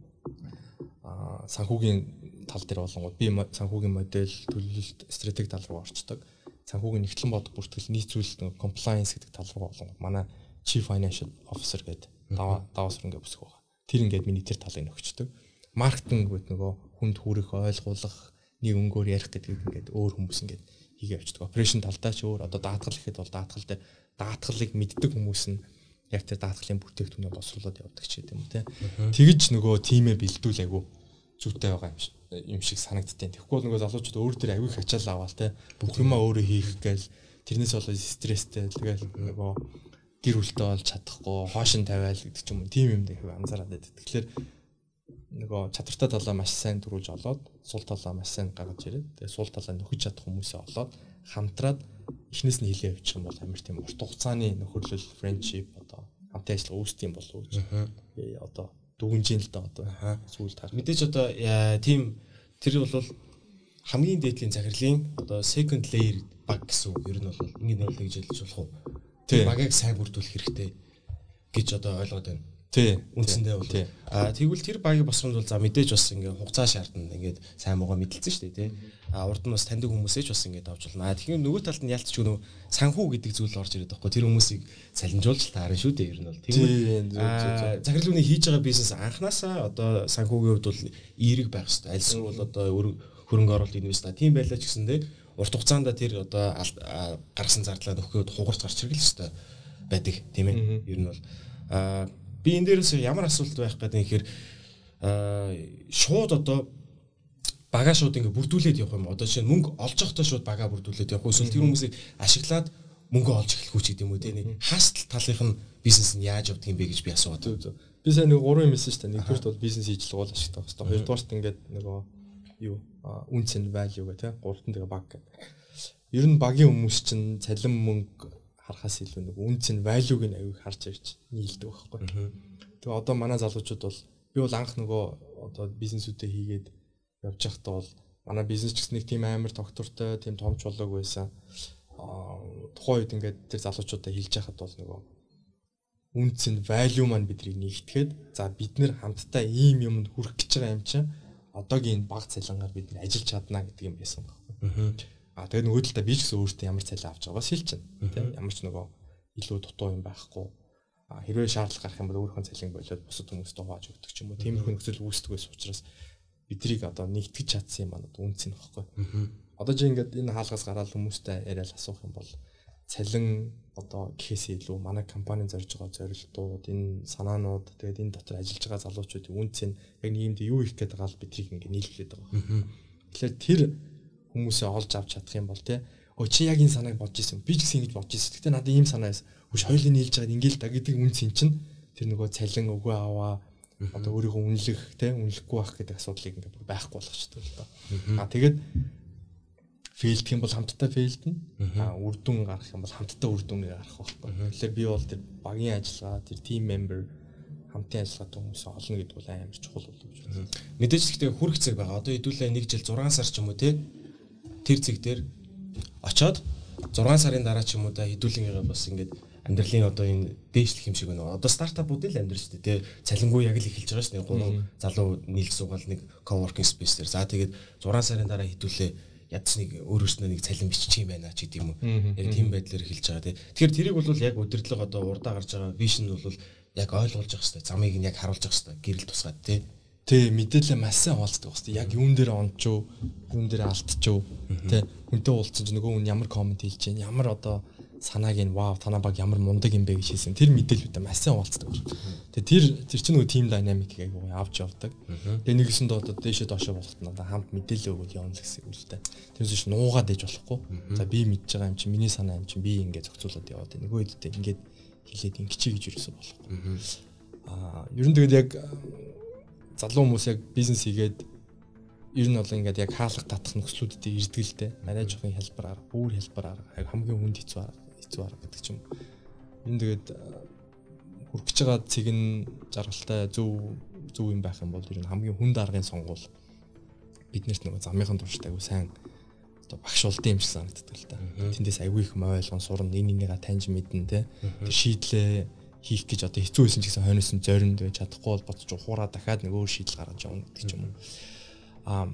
а санхүүгийн тал дээр болонгууд би санхүүгийн модель, төлөвлөлт, стратеги тал руу орчдөг. Санхүүгийн нэгтлэн бодох бүртгэл нийцүүлэлт compliance гэдэг тал руу болонгууд манай chief financial officer гэдэг даваас руу ингээд бүсэх байгаа. Тэр ингээд миний тэр талыг нөхчдөг. Маркетинг гэдэг нөгөө хүнд хүрэх, ойлгуулах, нэг өнгөөр ярих гэдэг ингээд өөр хүмүүс ингээд хийгээ явчихдаг. Операшн талдаа ч өөр одоо даатгал гэхэд бол даатгал дээр даатгалыг мэддэг хүмүүс нь яг тэр даатгалын бүтээгдэхүүнээ босруулаад явдаг ч гэдэг юм те. Тэгж нөгөө тимээ бэлдүүл айгу зүйтэй байгаа юм шиг юм шиг санагдтiin. Тэгэхгүй бол нөгөө залуучууд өөр төр аягүй их ачаал аваал те. Бүх юмаа өөрөө хийх гээл тэрнээс болоод стресстэй тэгэл нөгөө гэр бүлтэй болж чадахгүй, хоошин тавиал гэдэг ч юм уу. Тим юм дээр анзаараад байдаг. Тэгэхээр нөгөө чадвартай талаа маш сайн төрүүлж олоод, сул талаа маш сайн гаргаж ирээд, тэгээ сул талаа нөхөж чадах хүмүүсээ олоод хамтраад эхнээс нь хилээ явуучих юм бол амар тийм урт хугацааны нөхөрлөл, friendship одоо хамтын ажиллагаа үүсдэг юм болов уу гэж. Тэгээ одоо дүгнжин л да одоо сүүлд хар. Мэдээж одоо тийм тэр бол хамгийн дээдлийн захирлын одоо second layer баг гэсэн үг. Ер нь бол ингэ нэг тэгж хэлж болох уу? Тэр багийг сайн бүрдүүлэх хэрэгтэй гэж одоо ойлгоод байна. Тий. Үндсэндээ бол аа тэгвэл тэр багийг босгонд бол за мэдээж бас ингээ хугацаа шаардна. Ингээд сайн муугаа мэдлэлцэн шүү дээ, тий. Аа урд нь бас таньдаг хүмүүсээч бас ингээд авч болно. Аа тэгэхээр нөгөө талд нь ялцч нөгөө санхүү гэдэг зүйл орж ирээд байхгүй. Тэр хүмүүсийг салинжуулж таарна шүү дээ ер нь бол. Тийм. Аа захирлууны хийж байгаа бизнес анханасаа одоо санхүүгийн хувьд бол эерэг байх хэрэгтэй. Аль эсвэл одоо хөрөнгө оруулалт инвестиц тийм байлаа ч гэсэндээ урт хугацаанд тэр одоо гаргасан зардлаа нөхөд хугарч гарч ирэх хэрэгтэй байдаг тийм ээ. Ер нь бол аа би энэ дээрээс ямар асуулт байх гэдэг юм гэхээр шууд одоо багаа шууд ингээ бүрдүүлээд явах юм. Одоо жишээ нь мөнгө олж явахдаа шууд багаа бүрдүүлээд явах. Эсвэл тэр хүмүүсийг ашиглаад мөнгө олж эхлэх үү гэдэг юм уу те. Нэг хастл талынх нь бизнес нь яаж явдаг юм бэ гэж би асууад. Би сайн нэг гурван юм хэлсэн шүү дээ. Нэгдүгээрт бол бизнес хийж л гол ашигтай байх хэрэгтэй. Хоёрдугаарт ингээд нөгөө юу үнц and value гэх те. Гуравт нь тэгээ баг гэдэг. Ер нь багийн хүмүүс чинь цалин мөнгө харахаас илүү нэг үнц and value-г нь аягүй харж ирж нийлдэг байхгүй. Тэгээ одоо манай залуучууд бол би бол анх нөгөө одоо бизнесүүдээ хийгээд явж байхдаа бол манай бизнес ч гэсэн нэг тийм амар доктортой, тийм томч болоог байсан. Аа тухайн үед ингээд тэр залуучуудаа хэлж байхад бол нөгөө үнц and value маань бидрийг нэгтгэхэд за бид нэр хамтдаа ийм юмд хүрэх гэж байгаа юм чинь одоогийн баг цалингаар бид нэр ажиллаж чадна гэдэг юм байсан байхгүй. Аа тэгээд нөгөө талдаа би ч гэсэн өөртөө ямар цалин авч байгаас хэлчихнэ. Тийм ямар ч нөгөө илүү дутуу юм байхгүй. Аа хэрвээ шаардлага гарах юм бол өөрийнхөө цалин болоод бусад хүмүүст хувааж өгдөг ч юм уу. Тиймэрхүү нөхцөл үүсдэг байсан учраас бидрийг одоо нэгтгэж чадсан юм аа үнц нь байхгүй. Одоо чи ингээд энэ хаалгаас гараад хүмүүстэй яриад асуух юм бол цалин одоо гэхээс илүү манай компанийн зорж байгаа зорилтууд, энэ санаанууд, тэгээд энэ дотор ажиллаж байгаа залуучуудын үнц нь яг нийгэмд юу их гэдэг гал бидрийг ингээд нийлүүлээд байгаа. Тэгэхээр тэр хүмүүсээ олж авч чадах юм бол те өө чи яг энэ санааг бодож ирсэн би ч гэсэн ингэж бодож ирсэн. Гэтэ надад ийм санаа байсан. Хөөш хоёулын нийлж байгаад ингээл да гэдэг үнц ин чинь тэр нөгөө цалин өгөө аваа одоо өөрийнхөө үнэлэх те үнэлэхгүй байх гэдэг асуудлыг ингээд байхгүй болгочихдог л доо. Аа тэгээд фейлдэх юм бол хамтдаа фейлдэнэ. Аа үр дүн гарах юм бол хамтдаа үр дүнгээ гарах байхгүй. Тэгэхээр би бол тэр багийн ажиллагаа тэр team member хамтын ажиллагаатай хүмүүс олно гэдэг бол амар чухал болов гэж байна. Мэдээж гэхдээ хүрх цаг байгаа. Одоо хэдүүлээ нэг жил зургаан сар ч юм уу те тэр зэг дээр очоод зургаан сарын дараа ч юм уу да хэдүүлэнгээ бас ингээд амьдралын одоо энэ дээшлэх юм шиг байна. Одоо стартапуудын л амьдрал шүү дээ. Тэ цалингүй яг л эхэлж байгаа шүү дээ. Гурван залуу нийлж суугаал нэг coworking space дээр. За тэгээд зургаан сарын дараа хэдүүлээ ядч нэг өөр өөрснөө нэг цалин биччих юм байна ч гэдэг юм уу. Яг тийм байдлаар эхэлж байгаа тий. Тэгэхээр тэрийг бол яг өдөрлөг одоо урдаа гарч байгаа vision бол яг ойлгуулж явах хэрэгтэй. Замыг нь яг харуулж явах хэрэгтэй. Гэрэл тусгаад тий. Тий, мэдээлэл маш сайн хуваалцдаг байх хэрэгтэй. Яг юун дээр ончоо, юун дээр алдчихв. Тий. Хүнтэй уулзсан чинь нөгөө хүн ямар комент хэлж чинь, ямар одоо санааг нь вау, танаа баг ямар мундаг юм бэ гэж хэлсэн. Тэр мэдээлэлүүдээ маш сайн хуваалцдаг байх. Тэгээ тэр тэр чинь нөгөө team dynamic-ийг аягүй авч явдаг. Тэгээ нэгэсэндээ одоо дээшээ доошоо болоход надаа хамт мэдээлэл өгвөл явна гэсэн үг л дээ. Тэрнээс чинь нуугаад ээж болохгүй. За би мэдж байгаа юм чинь миний санаа юм чинь би ингээд зохицуулаад яваад байна. Нөгөө хэдтэй ингээд хэлээд ингэчий гэж юусэн болохгүй. Аа, ер нь тэгээд яг залуу хүмүүс яг бизнес хийгээд ер нь бол ингээд яг хаалга татах нөхцлүүдэд ирдэг л дээ. Манай жоохон хэлбэр арга, бүр хэлбэр арга, хамгийн хүнд хэцүү арга, хэцүү арга гэдэг ч юм. Ер нь тэгээд хүрэх гэж байгаа цэг нь жаргалтай зөв зөв юм байх юм бол ер нь хамгийн хүнд аргын сонгуул биднэрт нөгөө замынхан турштай айгу сайн одоо багш улдсан юм шиг санагддаг л та. Тэндээс айгу их ойлгон сурна, энэ энийгээ таньж мэднэ те. Тэр шийдлээ хийх гэж одоо хэцүү байсан ч гэсэн хойноос нь зоринд байж чадахгүй бол бодож ухаараа дахиад нэг өөр шийдэл гаргаж явна гэдэг ч юм уу. Аа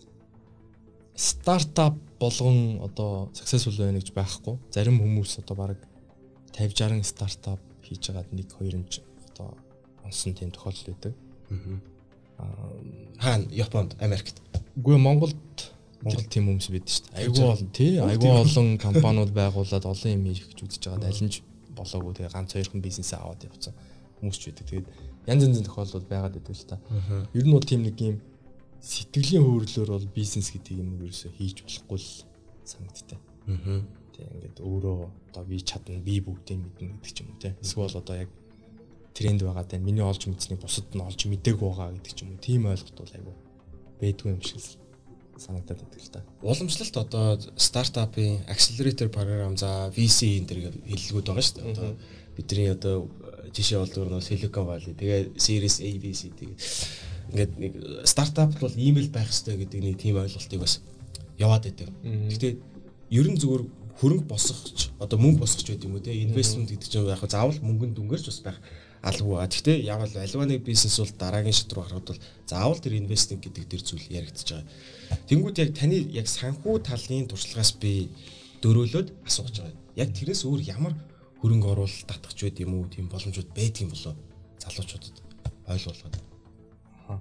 стартап болгон одоо successful байна гэж байхгүй. Зарим хүмүүс одоо баг пятьдесят шейдесят стартап хийж байгаад нэг хоёр нь одоо онсон тийм тохиолдол байдаг. Аа хаана Японд, Америкт. Үгүй Монголд Монголд тийм хүмүүс байдаг шүү дээ. Айгүй олон тий, айгүй олон компаниуд байгуулад олон юм хийж үзэж байгаа. Аль нь болоогүй тэгээ ганц хоёрхан бизнесээ аваад явцсан хүмүүс ч байдаг. Тэгээд янз янзын тохиолдол байгаад байдаг л та. Ер нь бол тийм нэг юм сэтгэлийн хөвөрлөөр бол бизнес гэдэг юм ерөөсөө хийж болохгүй л санагдтаа. Аа. Тэг ингээд өөрөө одоо би чадна, би бүгдийг мэднэ гэдэг ч юм уу те. Эсвэл одоо яг тренд байгаа тань миний олж мэдсэнийг бусад нь олж мэдээгүй байгаа гэдэг ч юм уу. Тийм ойлголт бол айгүй байдгүй юм шиг санагдаад байдаг л та. Уламжлалт одоо стартапын accelerator програм за ви си энэ төр хэллэгүүд байгаа шүү дээ. Одоо бидний одоо жишээ болдгоор нь Silicon Valley тэгээ Series A, B, C тэгээ ингээд нэг стартапт бол ийм л байх хэрэгтэй гэдэг нэг тийм ойлголтыг бас яваад байдаг. Гэхдээ ер нь зүгээр хөрөнгө босгохч одоо мөнгө босгохч байд юм уу те инвестмент гэдэг чинь яг заавал мөнгөнд дүнгэрч бас байх алгүй. Гэхдээ яг л аливаа нэг бизнес бол дараагийн шат руу харахад бол заавал тэр инвестинг гэдэг тэр зүйл яригдчихэж байгаа. Тэнгүүд яг таны яг санхүү талын туршлагаас би дөрөөлөд асууж байгаа. Яг тэрээс өөр ямар хөрөнгө оруулалт татгах байд юм уу тийм боломжууд байдаг юм болоо залуучуудад ойлгуулгаад. Аа.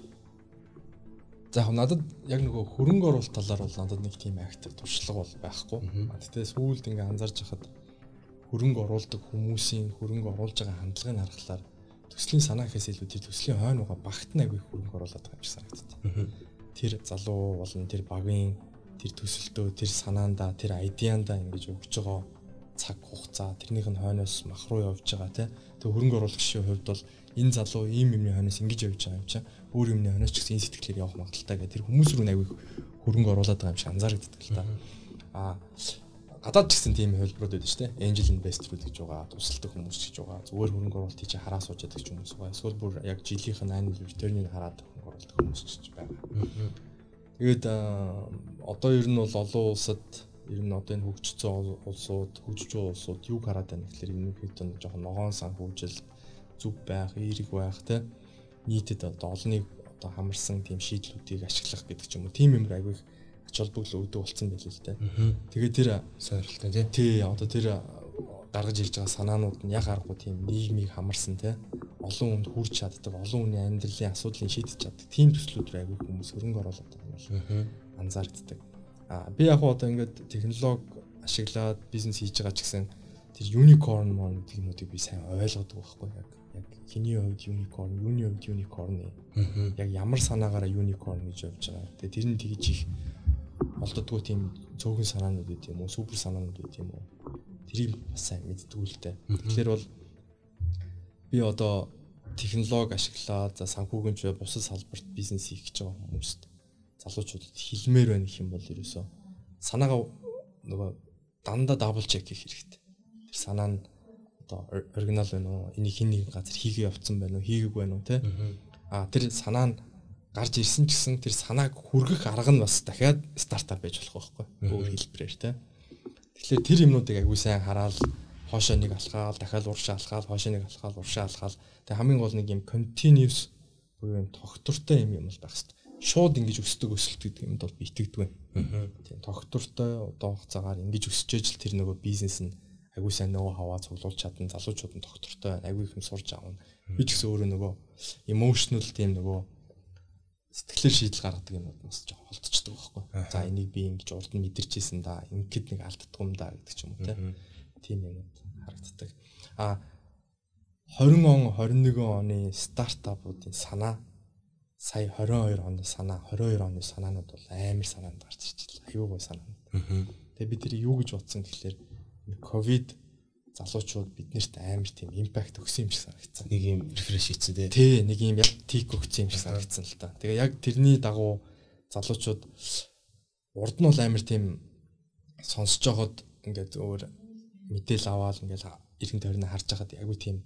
За надад яг нөгөө хөрөнгө оруулалт талаар бол надад нэг тийм актив туршлага бол байхгүй. Гэтэ сүүлд ингээ анзаарч хахад хөрөнгө оруулдаг хүмүүсийн хөрөнгө оруулж байгаа хандлагыг харахаар төслийн санаа гэхээс илүү тэр төслийн хойно байгаа багт нь агүй хөрөнгө оруулаад байгаа юм шиг санагддаг. Тэр залуу болон тэр багийн тэр төсөлтөө тэр санаандаа тэр айдиандаа ингэж өгч байгаа цаг хугацаа тэрнийх нь хойноос мах руу явж байгаа те. Тэг хөрөнгө оруулагчийн хувьд бол энэ залуу ийм юмны хойноос ингэж явж байгаа юм чинь өөр юмны хойноос ч гэсэн энэ сэтгэлээр явах магадaltaй гэх тэр хүмүүс рүү агүй хөрөнгө оруулаад байгаа юм шиг анзаарэгддэг л та. Аа гадаад ч гэсэн тийм хөлбөрүүд байдаг шүү дээ. Angel investor гэж байгаа, тусалдаг хүмүүс гэж байгаа. Зүгээр хөрөнгө оруулалт хийж хараа сууж яддаг ч хүмүүс байгаа. Эсвэл бүр яг жилийнх нь annual return-ыг хараад хөрөнгө оруулалт хүмүүс гэж байгаа. Тэгээд одоо ер нь бол олон улсад ер нь одоо энэ хөгжсөн улсууд, хөгжиж байгаа улсууд юу хараад байна гэхээр ерөнхийдөө жоохон ногоон санхүүжил зүг байх, эерэг байх те нийтэд одоо олныг одоо хамарсан тийм шийдлүүдийг ашиглах гэдэг ч юм уу. Тийм юм айгүй ач холбогдол өгдөг болсон байл л те. Тэгээд тэр сонирхолтой тий. Тий одоо тэр гаргаж ирж байгаа санаанууд нь яг аргагүй тийм нийгмийг хамарсан те олон хүнд хүрч чаддаг, олон хүний амьдралын асуудлыг шийдэж чаддаг тийм төслүүд рүү айгүй хүмүүс хөрөнгө оруулаад байгаа юм бол анзаарэгддэг. А би яг одоо ингээд технологи ашиглаад бизнес хийж байгаа ч гэсэн тэр unicorn мөн гэдэг юмнуудыг би сайн ойлгодог байхгүй яг яг хиний хувьд unicorn, юуны хувьд unicorn яг ямар санаагаараа unicorn гэж явж байгаа. Тэгээ тэр нь тэгж их олддоггүй тийм цөөхөн санаанууд байт юм уу, супер санаанууд байт юм уу. Тэрийг бас сайн мэддэг л дээ. Тэгэхээр бол би одоо технологи ашиглаад за санхүүгэнч бусад салбарт бизнес хийх гэж байгаа хүмүүст залуучуудад хэлмээр байна гэх юм бол ерөөсөө санаагаа нөгөө дандаа дабл чек хийх хэрэгтэй. Тэр санаа нь одоо оригинал байна уу? Энийг хин нэг газар хийгээ явцсан байна уу? Хийгээгүй байна уу те? А тэр санаа нь гарч ирсэн ч гэсэн тэр санааг хүргэх арга нь бас дахиад стартап байж болох байхгүй. Өөр хэлбэрээр те. Тэгэхээр тэр юмнуудыг агүй сайн хараад хоошоо нэг алхаал, дахиад уршаа алхаал, хоошоо нэг алхаал, уршаа алхаал. Тэг хамгийн гол нэг юм continuous буюу юм тогтвортой юм юм бол байх хэрэгтэй. Шууд ингэж өсдөг өсөлт гэдэг юмд бол би итгэдэг байна. Тийм тогтвортой удаан хугацаагаар ингэж өсөж ижил тэр нөгөө бизнес нь агүй сайн нөгөө хаваа цуглуулж чадна, залуучууд нь тогтвортой байна, агүй их юм сурж авна. Би ч гэсэн өөрөө нөгөө emotional тийм нөгөө сэтгэлээр шийдэл гаргадаг юмуд бас жоо холдчихдог байхгүй. За энийг би ингэж урд нь мэдэрчээсэн да, ингээд нэг алддаггүй юм да гэдэг ч юм уу тийм юмуд харагддаг. А двадцать он, двадцать нэг оны стартапуудын санаа сая двадцать хоёр оны санаа, двадцать хоёр оны санаанууд бол амар санаанд гарч ирчихлээ. Аюу гой санаанууд. Тэгээ бид тэр юу гэж бодсон гэхэлэр ковид залуучууд биднэрт амар тийм импакт өгсөн юм шиг санагдсан. Нэг юм рефреш хийсэн тий. Тий, нэг юм яг тик өгсөн юм шиг санагдсан л та. Тэгээ яг тэрний дагуу залуучууд урд нь бол амар тийм сонсож байгаад ингээд өөр мэдээл аваад ингээд иргэн тойрноо харж байгаад аягүй тийм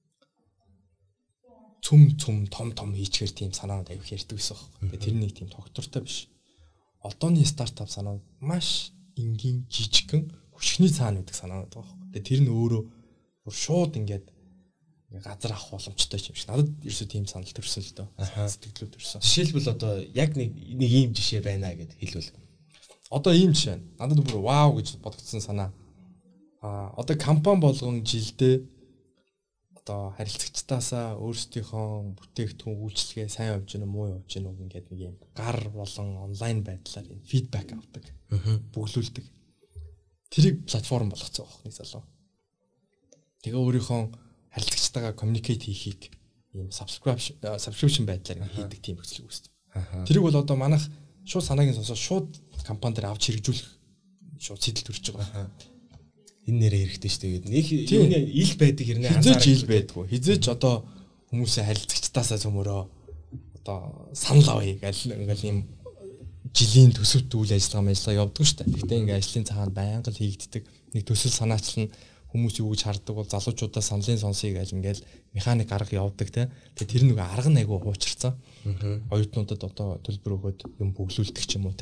цүм цүм том том хийчихэр тийм санаанд аягүй ярьдаг байсан байхгүй. Тэгээ тэр нэг тийм тогтвортой биш. Одооны стартап санаа маш энгийн жижигхэн хөшгний цаана гэдэг санаанууд байгаа байхгүй. Тэгээ тэр нь өөрөө бүр шууд ингээд газар авах боломжтой юм шиг. Надад ерөөсөө тийм санал төрсөн л дөө. Сэтгэлүүд төрсөн. Жишээлбэл одоо яг нэг нэг ийм жишээ байна гэд хэлвэл. Одоо ийм жишээ. Надад бүр вау гэж бодогдсон санаа. А одоо компани болгон жилдээ одоо харилцагчдаасаа өөрсдийнхөө бүтээгдэхүүн үйлчлэгээ сайн явж гэнэ муу явж гэнэ үг ингээд нэг юм гар болон онлайн байдлаар энэ фидбек авдаг. Бүглүүлдэг. Тэрийг платформ болгоцсон байх нэг залуу. Тэгээ өөрийнхөө харилцагчтайгаа communicate хийхийг ийм subscription subscription байдлаар хийдэг тийм хөслөг үүсдэг. Тэрийг бол одоо манайх шууд санааг нь сонсоод шууд компани дээр авч хэрэгжүүлэх шууд сэтэл төрж байгаа. Энэ нэрээ хэрэгтэй шүү дээ. Нэг юуны ил байдаг хэрнээ хизээч ил байдгүй. Хизээч одоо хүмүүсээ харилцагчтаасаа цөмөрөө одоо санал авъя гэл ингээл ийм жилийн төсөвт үйл ажиллагаа ажиллагаа явдаг шүү дээ. Гэхдээ ингээ ажлын цаана байнга л хийгддэг. Нэг төсөл санаачлал нь хүмүүс юу гэж хардаг бол залуучуудаа саналын сонсъё гэж ингээл механик арга явдаг те. Тэгээ тэр нэг арга нь айгу хуучирцсан. Оюутнуудад одоо төлбөр өгөөд юм бүглүүлдэг ч юм уу те.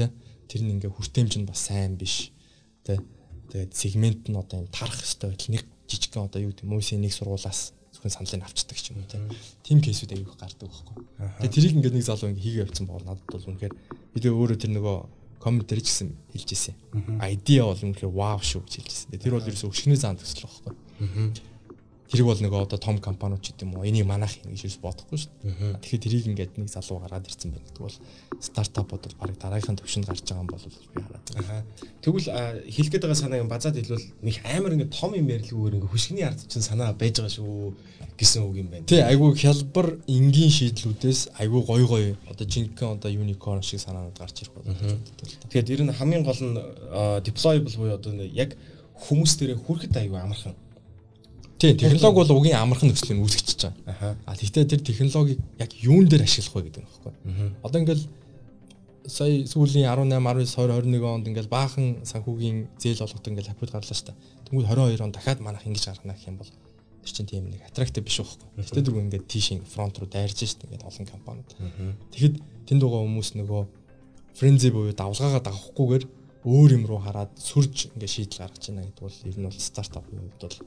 тэр нь ингээ хүртээмж нь бас сайн биш. Тэ тэгээд сегмент нь одоо юм тарах хэрэгтэй байтал нэг жижигхэн одоо юу гэдэг мөсийн нэг сургуулаас зөвхөн саналыг авчдаг ч юм уу тэ. Тим кейсүүд аяг гардаг байхгүй. Тэгээд тэрийг ингээ нэг залуу ингээ хийгээ явцсан бол надад бол үнэхээр бид өөрөө тэр нөгөө коммент дээр ч гэсэн хэлж ирсэн. Idea бол үнэхээр вау шүү гэж хэлж ирсэн. Тэр бол ерөөсөө өшгөний зам төсөл байхгүй. Тэрийг бол нөгөө одоо том компаниуд ч гэдэм үү энийг манайх юм гэж юус бодохгүй шүү дээ. Тэгэхээр тэрийг ингээд нэг залуу гараад ирсэн байна гэдэг бол стартапууд бол баг дараагийн төвшөнд гарч байгаа юм бол би хараад байна. Тэгвэл хэлэх гээд байгаа санааг базаад хэлвэл нэг амар ингээд том юм ярилгүйгээр ингээд хөшгөний ард чинь санаа байж байгаа шүү гэсэн үг юм байна. Тий, айгүй хялбар энгийн шийдлүүдээс айгүй гой гой одоо жинхэнэ одоо unicorn шиг санаанууд гарч ирэх болов. Тэгэхээр ер нь хамгийн гол нь deployable буюу одоо яг хүмүүс дээрээ хүрэхэд айгүй амархан. Тийм, технологи бол угийн амархан нөхцөлийг үүсгэж байгаа. А тэгтээ тэр технологиг яг юун дээр ашиглах вэ гэдэг нь баггүй. Одоо ингээл сая сүүлийн арван найман, арван девять, двадцать, двадцать онд ингээл баахан санхүүгийн зээл олгодог ингээл хапууд гарлаа шүү дээ. Тэгвэл двадцать two онд дахиад манайх ингэж гаргана гэх юм бол тэр чинь тийм нэг attractive биш байхгүй. Тэгтээ дөрөв ингээд тийш фронт руу дайрж шүү дээ ингээд олон компаниуд. Тэгэхэд тэнд байгаа хүмүүс нөгөө frenzy буюу давлгаагаа дагахгүйгээр өөр юм руу хараад сүрж ингээд шийдэл гаргаж байна гэдэг бол ер нь бол стартапын хувьд бол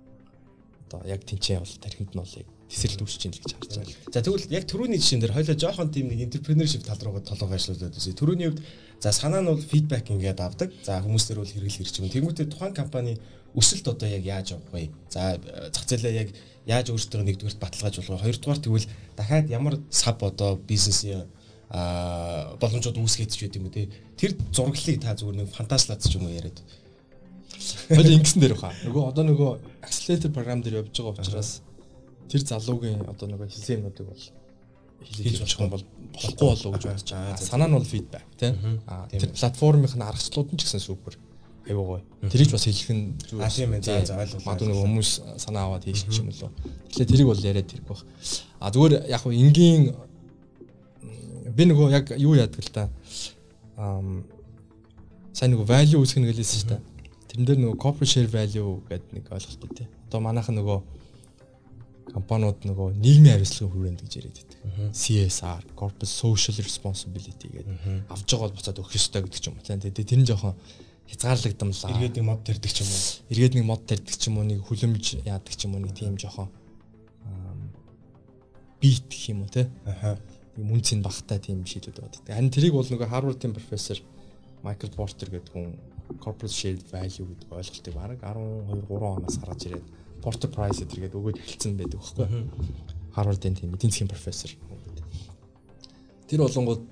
яг тэнцээ бол тархинд нь бол яг тесрэлт үүсэж ийн л гэж харж байна. За тэгвэл яг түрүүний жишээн дээр хоёлоо жоохон тийм нэг entrepreneurship тал руугаа толгой ажиллуулад байсан. Түрүүний хувьд за санаа нь бол feedback ингээд авдаг. За хүмүүстэр бол хэрэгэл хэрч юм. Тэгмүүдээ тухайн компани өсөлт одоо яг яаж явах вэ? За зах зээлээ яг яаж өөрсдөө нэгдүгürt баталгааж болгох вэ? Хоёрдугаар тэгвэл дахиад ямар саб одоо бизнесийн а боломжууд үүсгэж байд юм уу те. Тэр зураглалыг та зүгээр нэг фантазлаад ч юм уу яриад. Хойл ингэсэн дээр баха. Нөгөө одоо нөгөө accelerator програм дээр явж байгаа учраас тэр залуугийн одоо нөгөө хэлсэн юмнуудыг бол хийж болох юм бол болохгүй болов уу гэж бодож байгаа. Санаа нь бол feedback тийм. Аа тэр платформын аргачлалууд нь ч гэсэн супер. Аюу гоё. Тэрийг ч бас хэлэх нь зүгээр. Аа тийм ээ. За за ойлголоо. Магадгүй нөгөө хүмүүс санаа аваад хийчих юм болов. Тэгэхээр тэрийг бол яриад ирэх байх. Аа зүгээр яг хөө энгийн би нөгөө яг юу яадаг л та. Аа сайн нөгөө value үүсгэх нэг хэлсэн шүү дээ. Тэрэн дээр нөгөө corporate share value гэдэг нэг ойлголт үүтэй. Одоо манайхан нөгөө компаниуд нөгөө нийгмийн хариуцлагын хүрээнд гэж яриад байдаг. C S R, corporate social responsibility гэдэг авж байгаа бол буцаад өгөх ёстой гэдэг ч юм уу. Тэгээд тэр нь жоохон хязгаарлагдамлаа. Эргээд нэг мод тарьдаг ч юм уу. Эргээд нэг мод тарьдаг ч юм уу, нэг хүлэмж яадаг ч юм уу, нэг тийм жоохон бит гэх юм уу те. Аха. Тийм үнцэн багтай тийм шийдүүд байдаг. Харин тэрийг бол нөгөө Harvard-ийн профессор Michael Porter гэдэг хүн corporate shared value гэдэг ойлголтыг бараг twelve three оноос гаргаж ирээд Porter Prize гэдэргээд өгөөд хэлсэн байдаг байхгүй. Harvard-ийн тийм эдийн засгийн профессор. Тэр болонгууд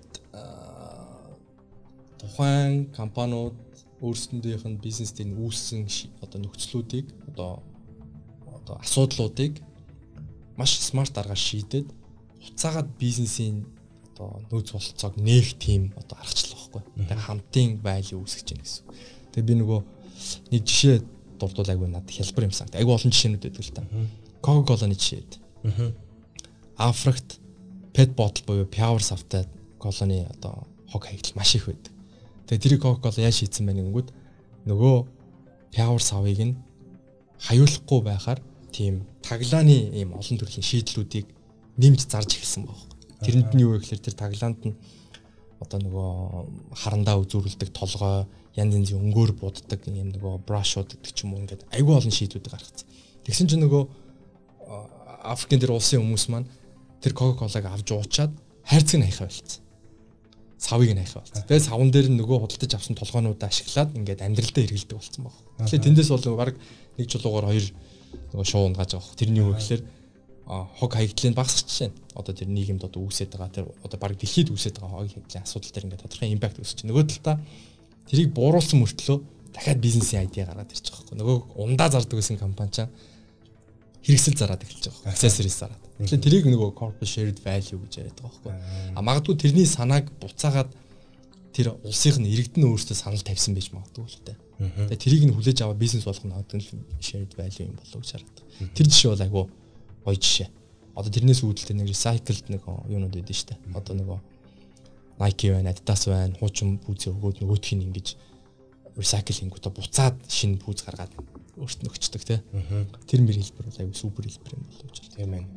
тухайн компаниуд өөрсдөндийнх нь бизнес дээр үүссэн одоо нөхцлүүдийг одоо одоо асуудлуудыг маш смарт аргаар шийдээд буцаагаад бизнесийн одоо нөөц бололцоог нээх тийм одоо аргачлал байхгүй. Тэгээ хамтын value үүсгэж байна гэсэн. Тэгээ би нөгөө нэг жишээ дурдвал айгүй надад хялбар юм санагд. Айгүй олон жишээнүүд байдаг л та. Coca-Cola-ны жишээд. Африкт pet bottle буюу Power Soft-тай колоны одоо хог хаягдал маш их байдаг. Тэгээ тэрийг Coca-Cola яаж шийдсэн бэ нэгэнгүүд нөгөө Power Soft-ыг нь хаюулахгүй байхаар тийм таглааны ийм олон төрлийн шийдлүүдийг нэмж зарж эхэлсэн байна. Тэрэнд нь юу вэ гэхээр тэр таглаанд нь одоо нөгөө харандаа үзүүрэлдэг толгой, янз янзын өнгөөр буддаг юм нөгөө брашууд гэдэг ч юм уу ингээд айгүй олон шийдвүүдийг гаргацсан. Тэгсэн чинь нөгөө Африкийн тэр улсын хүмүүс маань тэр Coca-Cola-г авч уучаад хайрцаг нь хаях байлцсан. Савыг нь хаях байлцсан. Тэгээд савн дээр нөгөө худалдаж авсан толгойнуудаа ашиглаад ингээд амьдралдаа хэрэгэлдэг болсон байна. Тэгэхээр тэндээс бол баг нэг чулуугаар хоёр нөгөө шуу унгааж байгаа. Тэрний юу гэхээр хог хаягдлыг багасгаж байна. Одоо тэр нийгэмд одоо үүсээд байгаа тэр одоо баг дэлхийд үүсээд байгаа хог хаягдлын асуудал дээр ингээд тодорхой импакт үүсэж байна. Нөгөө талдаа тэрийг бууруулсан мөртлөө дахиад бизнесийн айдиа гаргаад ирж байгаа байхгүй. Нөгөө ундаа зардаг гэсэн компани ч хэрэгсэл зараад эхэлж байгаа байхгүй. Accessories зараад. Тэгэхээр тэрийг нөгөө corporate shared value гэж яриад байгаа байхгүй. А магадгүй тэрний санааг буцаагаад тэр улсынх нь иргэдэн өөрсдөө санал тавьсан байж магадгүй л дээ. Тэгээ тэрийг нь хүлээж аваа бизнес болгох нь одоо shared value юм болов гэж хараад. Тэр жишээ бол айгүй гоё жишээ. Одоо тэрнээс үүдэлтэй нэг recycled нэг юунууд байдаг шүү дээ. Одоо нөгөө Nike байна, Adidas байна, хуучин пүүзээ өгөөд нөгөөх нь ингэж recycling-гуудаа буцаад шинэ пүүз гаргаад өөрт нь өгчдөг тий. Тэр мэр хэлбэр бол аюу супер хэлбэр юм болов уу. Тийм ээ.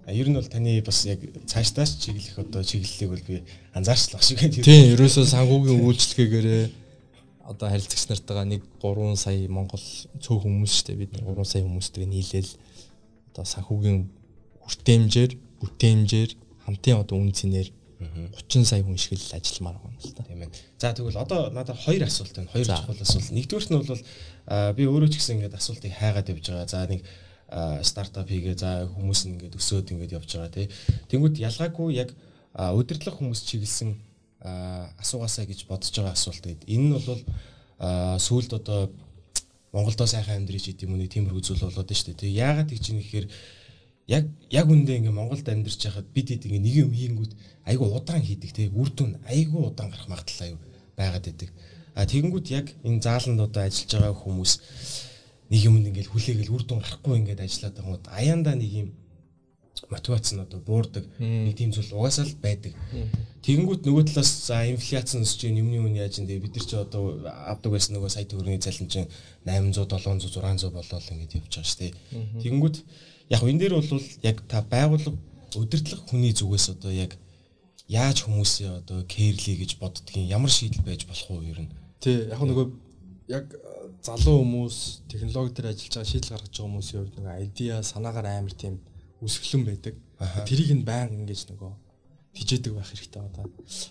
Ер нь бол таны бас яг цаашдаас чиглэх одоо чиглэлийг бол би анзаарчлаа шиг байна. Тийм, ерөөсөө санхүүгийн үйлчлэгээрээ одоо харилцагч нартайгаа нэг гурван сая Монгол цөөх хүмүүс шүү дээ. Бид гурван сая хүмүүстэй нийлээл одоо санхүүгийн хүртээмжээр, бүтээмжээр хамтын одоо үн цэнээр гучин сая хүн шиг л ажилламаар байна л да. Тийм ээ. За тэгвэл одоо надад хоёр асуулт байна. Хоёр чухал асуулт. Нэгдүгürt нь бол би өөрөө ч гэсэн ингээд асуултыг хайгаад явж байгаа. За нэг стартап хийгээ за хүмүүс нь ингээд өсөөд ингээд явж байгаа тий. Тэнгүүд ялгаагүй яг удирдлага хүмүүс чиглэсэн асуугаасаа гэж бодож байгаа асуулт гэдэг. Энэ нь бол сүүлд одоо Монголдоо сайхан амьдриж идэм үний тиймэрхүү зүйл болоод шүү дээ. Тэг яагаад гэж юм гэхээр яг яг үндэ ингээд Монголд амьдарч байхад бид хэд ингээд нэг юм хийнгүүт айгүй удаан хийдэг тий. Үр дүн айгүй удаан гарах магадлал аюу байгаад идэг. А тэгэнгүүт яг энэ зааланд одоо ажиллаж байгаа хүмүүс нэг юм ингээд хүлээгээл үр дүн гарахгүй ингээд ажиллаад байгаа юм. Аяанда нэг юм мотивац нь одоо буурдаг нэг тийм зүйл угаасаа л байдаг. Тэгэнгүүт нөгөө талаас за инфляц нь өсөж юм юмны үн яаж энэ бид нар ч одоо авдаг байсан нөгөө сая төгрөгийн цалин чинь восемь hundred seven hundred six hundred болоод ингээд явж байгаа шүү дээ. Тэгэнгүүт яг энэ дээр бол яг та байгууллага удирдлага хүний зүгээс одоо яг яаж хүмүүсээ одоо кэрлий гэж боддгийг ямар шийдэл байж болох уу ер нь. Тий, яг нөгөө яг залуу хүмүүс технологи дээр ажиллаж байгаа шийдэл гаргаж байгаа хүмүүсийн хувьд нөгөө айдиа санаагаар амар тийм үсгэлэн байдаг. Тэрийг нь баян ингэж нөгөө тижээдэг байх хэрэгтэй одоо.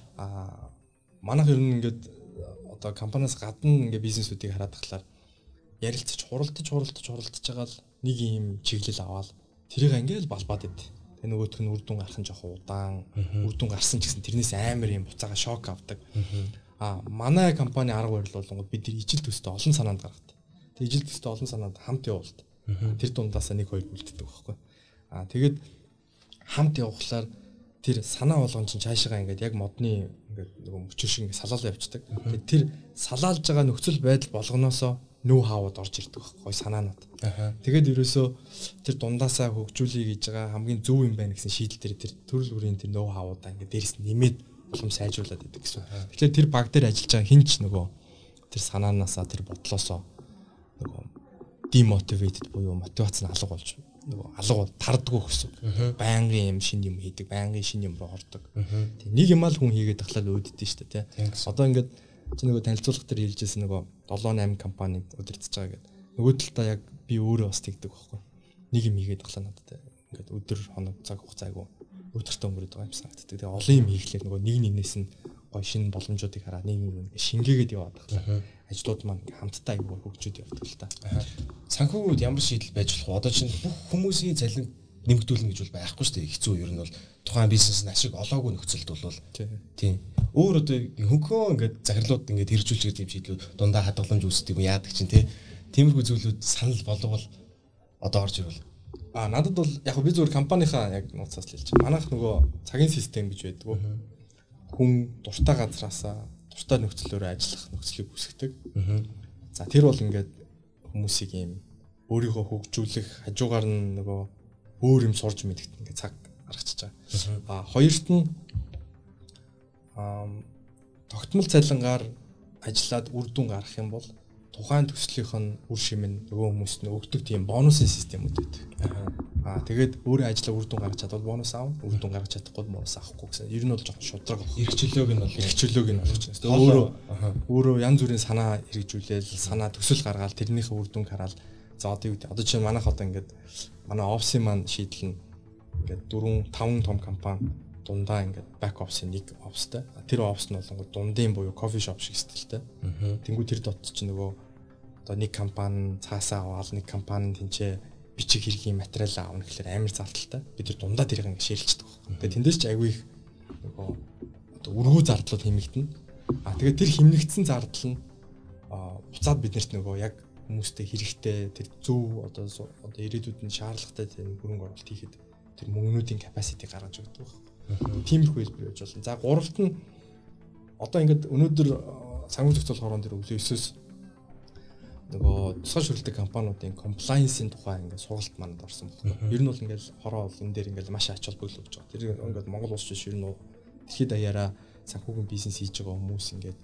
Аа манайх ер нь ингээд одоо компаниас гадна ингээд бизнесүүдийг хараад тахлаар ярилцаж хуралдаж хуралдаж хуралдаж байгаа л нэг юм чиглэл аваад тэрийг ингээл балбаад байд. Тэгээ нөгөөх нь үр дүн гарах нь жоохон удаан, үр дүн гарсан ч гэсэн тэрнээс амар юм буцаага шок авдаг. Аа манай компани арга барил болгоод бид нар ижил төстэй олон санаанд гаргадаг. Тэгээ ижил төстэй олон санаанд хамт явуулт. Тэр дундаасаа нэг хоёр үлддэг байхгүй. Аа тэгээд хамт явахлаар тэр санаа болгон чинь цаашаа ингээд яг модны ингээд нөгөө мөчөө шиг ингээд салаалаа явцдаг. Тэгээд тэр салаалж байгаа нөхцөл байдал болгоноосоо нөө хаваад орж ирдэг байхгүй гой санаанууд. Тэгээд ерөөсөө тэр дундаасаа хөгжүүлэе гэж байгаа хамгийн зөв юм байна гэсэн шийдэл дээр тэр төрөл бүрийн тэр нөө хавуудаа ингээд дээрэс нэмээд улам сайжруулад идэг гэсэн. Тэгэхээр тэр баг дээр ажиллаж байгаа хинч нөгөө тэр санаанаасаа тэр бодлоосоо нөгөө демотивэйтэд буюу мотивац нь алга болж нөгөө алга тардггүй гэсэн. Байнгын юм шин юм хийдэг, байнгын шин юм руу ордог. Тэг нэг юм ал хүн хийгээд тахлаа өөддөө шүү дээ тий. Одоо ингээд чи нөгөө танилцуулга дээр хэлжсэн нөгөө seven eight компани удирдах байгаа гэдэг. Нөгөө талдаа яг би өөрөө бас тэгдэг байхгүй. Нэг юм хийгээд тахлаа надад ингээд өдөр хоног цаг хугацаагүй өдөртөө өнгөрөөд байгаа юм санагддаг. Тэгээ олон юм хийхлээр нөгөө нэг нэгнээс нь гой шинэ боломжуудыг хараад нэг нэг шингээгээд яваад тахлаа. Ажлууд маань хамтдаа аягүй хөгжөөд явдаг л та. Санхүүгүүд ямар шийдэл байж болох вэ? Одоо чинь бүх хүмүүсийн цалин нэмэгдүүлнэ гэж бол байхгүй шүү дээ. Хэцүү ер нь бол тухайн бизнес нь ашиг олоогүй нөхцөлд бол тийм. Өөр одоо хөнгөө ингээд захирлууд ингээд хэрэгжүүлж байгаа юм шийдлүүд дундаа хадгаламж үүсдэг юм яадаг чинь тиймэрхүү зүйлүүд санал болгол одоо орж ирвэл. Аа надад бол яг би зүгээр компанийнхаа яг нууцаас л хэлж байна. Манайх нөгөө цагийн систем гэж байдаг. Хүн дуртай газраасаа дуртай нөхцлөөр ажиллах нөхцөлийг үүсгдэг. За тэр бол ингээд хүмүүсийг юм өөрийгөө хөгжүүлэх хажуугаар нь нөгөө өөр юм сурж мэдгэт ингээд цаг гаргачихж байгаа. А хоёрт нь аа тогтмол цалингаар ажиллаад үр дүн гаргах юм бол тухайн төслийнх нь үр шимэн нөгөө хүмүүст нь өгдөг тийм бонусын системүүд байдаг. Аа тэгээд өөрөө ажиллаа үр дүн гаргаж чадвал бонус аав, үр дүн гаргаж чадахгүй бонус авахгүй гэсэн. Ер нь бол жоохон шудраг баг. Иргэжлөөг нь бол иргэжлөөг нь болгож байна. Өөрөө өөрөө янз бүрийн санаа хэрэгжүүлээл, санаа төсөл гаргаад тэрнийхээ үр дүнг хараад за одоо юу гэдэг. Одоо чинь манайх одоо ингээд манай офисын маань шийдэл нь ингээд дөрвөн таван том компани дундаа ингээд бэк офисын нэг офистай. Тэр офис нь бол дундын буюу кофе шоп шиг стилтэй. Тэнгүү тэр дот чинь нөгөө одоо нэг компани цаасаа аваад нэг компани тэнцээ бичиг хэргийн материал аавна гэхэлэр амар зардалтай. Бид тэр дундаа тэрийг ингээд ширэлцдэг. Тэгээ тэндээс ч айгүй их нөгөө одоо өргөө зардлууд хэмнэгдэнэ. А тэгээ тэр хэмнэгдсэн зардал нь буцаад биднэрт нөгөө яг хүмүүстэй хэрэгтэй тэр зөв одоо одоо ирээдүйд нь шаардлагатай тэр хөрөнгө оруулалт хийхэд тэр мөнгнүүдийн capacity гаргаж өгдөг байна. Тиймэрхүү хэлбэр байж болно. За гуравт нь одоо ингээд өнөөдөр санхүү зохицол хорон дээр өглөөсөөс нөгөө тусгай шүрэлдэг компаниудын compliance-ийн тухай ингээд сургалт манд орсон байна. Ер нь бол ингээд хороо бол энэ дээр ингээд маш ач холбогдол өгч байгаа. Тэр ингээд Монгол улс чинь ер нь дэлхийд даяараа санхүүгийн бизнес хийж байгаа хүмүүс ингээд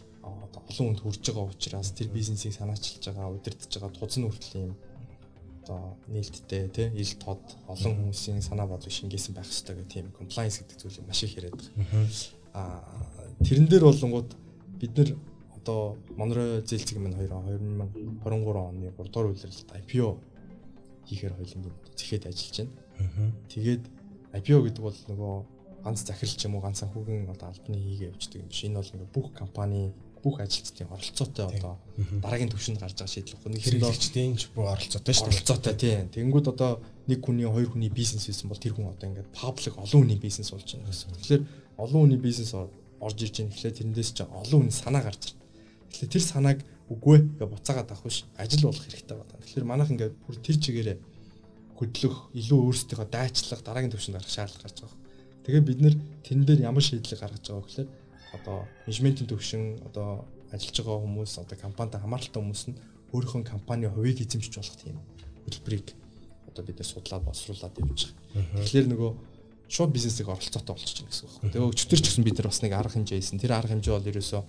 одоо олон хүнд хүрж байгаа учраас тэр бизнесийг санаачилж байгаа, удирдах байгаа тузан хүртэл юм одоо нээлттэй тий ил тод олон хүмүүсийн санаа бодлыг шингээсэн байх хэрэгтэй гэх тийм compliance гэдэг зүйлийг маш их яриад байгаа. Аа тэрэн дээр болонгууд бид нар одоо Монрой зээлцэг минь хоёр хоёр мың двадцать три оны гурав дахь үйлрэлд ай пи о хийхээр хоёулангийн зэхэд ажиллаж байна. Тэгээд ай пи о гэдэг бол нөгөө ганц захирал ч юм уу ганц санхүүгийн одоо албаны хийгээ явуулдаг юм биш. Энэ бол ингээ бүх компани бүх ажилтнуудын оролцоотой одоо дараагийн түвшинд гарч байгаа шийдэл баггүй. Нэг хэрэглэгчдийн ч бүх оролцоотой шүү дээ. Оролцоотой тийм. Тэнгүүд одоо нэг хүний хоёр хүний бизнес хийсэн бол тэр хүн одоо ингээд паблик олон хүний бизнес болж байна гэсэн. Тэгэхээр олон хүний бизнес орж ирж байгаа. Тэгэхээр тэрнээс ч олон хүний санаа гарч ирнэ. Тэгэхээр тэр санааг үгүй гэж буцаагаад авах биш. Ажил болох хэрэгтэй байна. Тэгэхээр манайх ингээд бүр тэр чигээрээ хөдлөх, илүү өөрсдийнхөө дайчлах, дараагийн түвшинд гарах шаардлага гарч байгаа. Тэгээ бид нэр тэн дээр ямар шийдлийг гаргаж байгаа вэ гэхээр одоо менежментийн төвшин одоо ажиллаж байгаа хүмүүс одоо компанид хамааралтай хүмүүс нь өөрийнхөө компани хувийг эзэмшиж болох тийм хөтөлбөрийг одоо бид судлаад боловсруулад явж байгаа. Тэгэхээр нөгөө шууд бизнесийг оролцоотой болчихж байна гэсэн үг. Тэгээ өчтөр ч гэсэн бид нар бас нэг арга хэмжээ хийсэн. Тэр арга хэмжээ бол ерөөсөө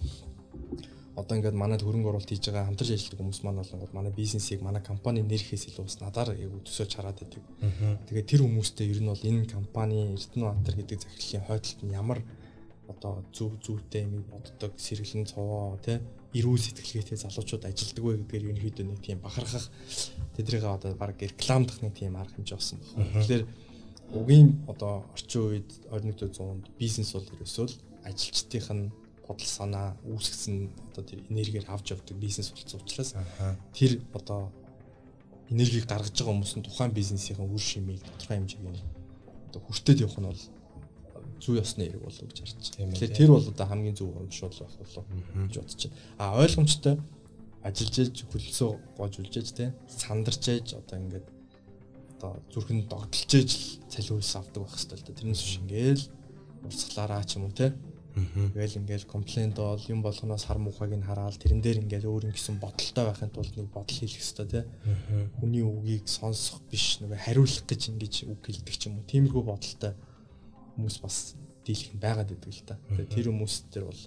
одоо ингээд манайд хөрөнгө оруулалт хийж байгаа хамтарч ажилладаг хүмүүс маань болонгод манай бизнесийг манай компани нэрхээс илүү бас надаар төсөөж хараад байдаг. Тэгээ тэр хүмүүстэй ер нь бол энэ компани Эрдэнэбаатар гэдэг захирлын хойдолд нь ямар одоо зөв зүйтэй юм боддог сэргэлэн цовоо тий эрүүл сэтгэлгээтэй залуучууд ажилдаг вэ гэдгээр ерөнхийдөө нэг тийм бахархах тэдрийг одоо баг рекламдах нэг тийм арга хэмжээ болсон байна. Тэгэхээр угийн одоо орчин үед двадцать одиннадцатый зуунд бизнес бол ерөөсөө л ажилчдынх нь бодол санаа үүсгэсэн одоо тэр энергиээр авч явдаг бизнес болсон учраас тэр одоо энергийг гаргаж байгаа хүмүүс нь тухайн бизнесийн үр шимийг тодорхой хэмжээгээр одоо хүртээд явах нь бол зүй ёсны хэрэг болов гэж харж байна. Тэгэхээр тэр бол одоо хамгийн зөв урамшуул болох болов гэж бодож байна. А ойлгомжтой ажиллаж ээж хөлсөө гоож үлж ээж те сандарч ээж одоо ингээд одоо зүрхэнд догдолж ээж цалин хөлс авдаг байх хэрэгтэй л да. Тэрнээс биш ингээл урсгалаараа ч юм уу те. Тэгэл ингээл комплент бол юм болгоноос хар муухайг нь хараад тэрэн дээр ингээл өөр юм гисэн бодолтой байхын тулд нэг бодол хийх хэрэгтэй те. Хүний үгийг сонсох биш нөгөө хариулах гэж ингэж үг хэлдэг ч юм уу. Тиймэрхүү бодолтой хүмүүс бас дийлэх нь байгаад байдаг л та. Тэгээ тэр хүмүүс төр бол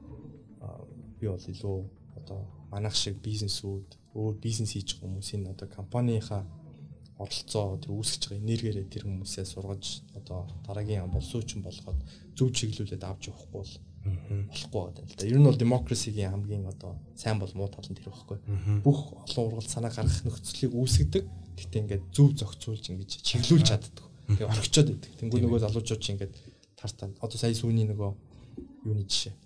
би бол илүү одоо манайх шиг бизнесүүд өөр бизнес хийж байгаа хүмүүсийн одоо компанийнхаа оролцоо тэр үүсгэж байгаа энергиэрээ тэр хүмүүсээ сургаж одоо дараагийн боловсруучсан болгоод зөв чиглүүлээд авч явахгүй бол болохгүй байна л да. Ер нь бол демократигийн хамгийн одоо сайн бол муу тал нь тэр байхгүй. Бүх олон ургалт санаа гаргах нөхцөлийг үүсгэдэг. Гэхдээ ингээд зөв зохицуулж ингэж чиглүүлж чаддаг. Тэгээ орхичод байдаг. Тэнгүү нөгөө залуучууд чинь ингээд тартаа. Одоо сая сүүний нөгөө юуны жишээ.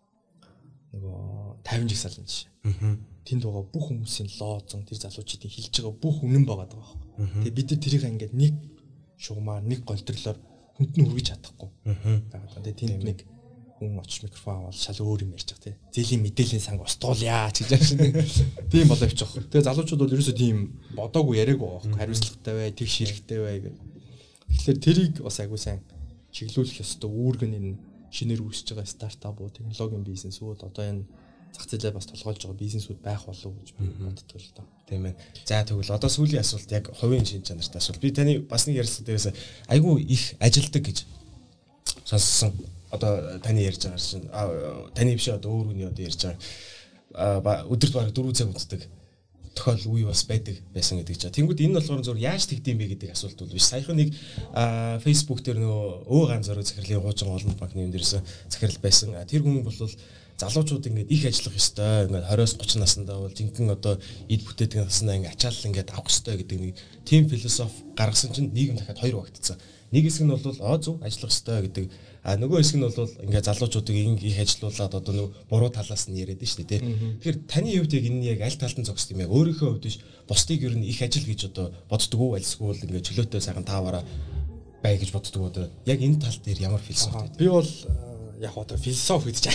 Нөгөө тавин жигсаалын жишээ. Тэнд байгаа бүх хүмүүсийн лоозон тэр залуучуудын хэлж байгаа бүх үнэн байгаа даа. Тэгээ бид нар тэрийг ингээд нэг шугамаар нэг голтрлоор хүнд нь хүргэж чадахгүй. Тэгээ тэнд нэг хүн очиж микрофон аваад шал өөр юм ярьж байгаа тий. Зэлийн мэдээллийн санг устгуулъя ч гэж байна. Тийм болоо явчих. Тэгээ залуучууд бол ерөөсөө тийм бодоогүй яриаг байгаа. Хариуцлагатай бай, тэг ширхтэй бай гэх. Тэгэхээр тэрийг бас агүй сайн чиглүүлэх ёстой. Үүргэн энэ шинээр үүсэж байгаа стартапууд, технологийн бизнесүүд одоо энэ зах зээлээ бас толгойлж байгаа бизнесүүд байх болов уу гэж би боддог л доо. Тийм ээ. За тэгвэл одоо сүүлийн асуулт яг хувийн шин чанартай асуулт. Би таны бас нэг ярьсан дээрээс айгүй их ажилдаг гэж сонссон. Одоо таны ярьж байгаа чинь таны биш одоо өөр хүний одоо ярьж байгаа өдөрт бараг дөрвөн цаг үздэг тохиол үе бас байдаг байсан гэдэг чинь. Тэнгүүд энэ болохоор зөв яаж тэгдэм бэ гэдэг асуулт бол биш. Саяхан нэг Facebook дээр нөө өө ганц зөрөг захирлын хуужин олон банкны юм дээрээс захирал байсан. Тэр хүн бол залуучууд ингээд их ажиллах ёстой. Ингээд двадцоос тридцать наснда бол жинхэнэ одоо эд бүтээдэг наснаа ингээд ачаал ингээд авах ёстой гэдэг нэг тим философи гаргасан чинь нийгэм дахиад хоёр багтцсан. Нэг хэсэг нь бол оо зөв ажиллах ёстой гэдэг. А нөгөө хэсэг нь бол ингээд залуучуудыг их ажилуулад одоо нөгөө буруу талаас нь яриад шүү дээ тий. Тэгэхээр таны хувьд яг энэ яг аль талд нь зогсд юм яг өөрийнхөө хувьд биш бусдыг ер нь их ажил гэж одоо боддог уу альсгүй ингээд чөлөөтэй сайхан тааваараа бай гэж боддог уу одоо яг энэ тал дээр ямар философи вэ? Би бол яг одоо философи гэж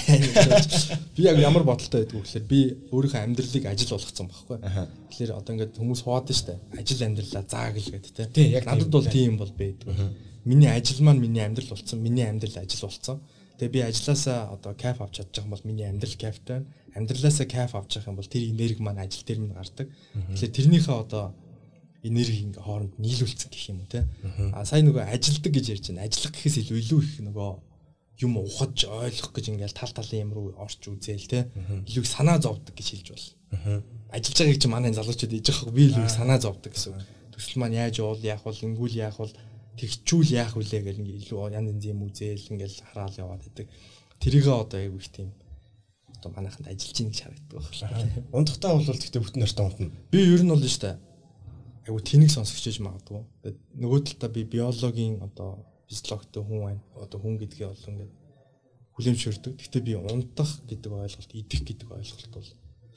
би яг ямар бодолтой байдг вэ гэхээр би өөрийнхөө амьдралыг ажил болгоцсон байхгүй. Тэгэхээр одоо ингээд хүмүүс хуваад штэ ажил амьдралаа зааг л гэдэг тий. Надад бол тийм бол байдаг. Миний ажил маань миний амьдрал болсон, миний амьдрал ажил болсон. Тэгээ би ажилласаа одоо кайф авч чадчих юм бол миний амьдрал кайфтай байна. Амьдралаасаа кайф авч явах юм бол тэр энерги маань ажил дээр минь гардаг. Тэгэхээр тэрнийхээ одоо энерги ингээ хооронд нийлүүлсэн гэх юм уу те. А сая нөгөө ажилдаг гэж ярьж байна. Ажиллах гэхээс илүү илүү их нөгөө юм ухаж ойлгох гэж ингээл тал талын юм руу орч үзээл те. Илүү санаа зовдөг гэж хэлж болно. Ажиллаж байгааг чи манай залуучууд хийж байгаа би илүү санаа зовдөг гэсэн. төсөл маань яаж явуул яах вэ ингүүл яах вэ тэгчүүл яах вүлээ гэл ингээ илүү янз янзын юм үзээл ингээл хараал яваад байдаг. Тэрийгээ одоо яг их тийм одоо манайханд ажиллаж ийн гэж харагддаг байна. Унтахтаа бол гэхдээ бүтэн нартаа унтна. Би ер нь бол нь штэ айгу тэнэг сонсогч гэж магадгүй. Нөгөө талдаа би биологийн одоо физиологтой хүн байна. Одоо хүн гэдгээ бол ингээд хүлэмжшөрдөг. Гэхдээ би унтах гэдэг ойлголт, идэх гэдэг ойлголт бол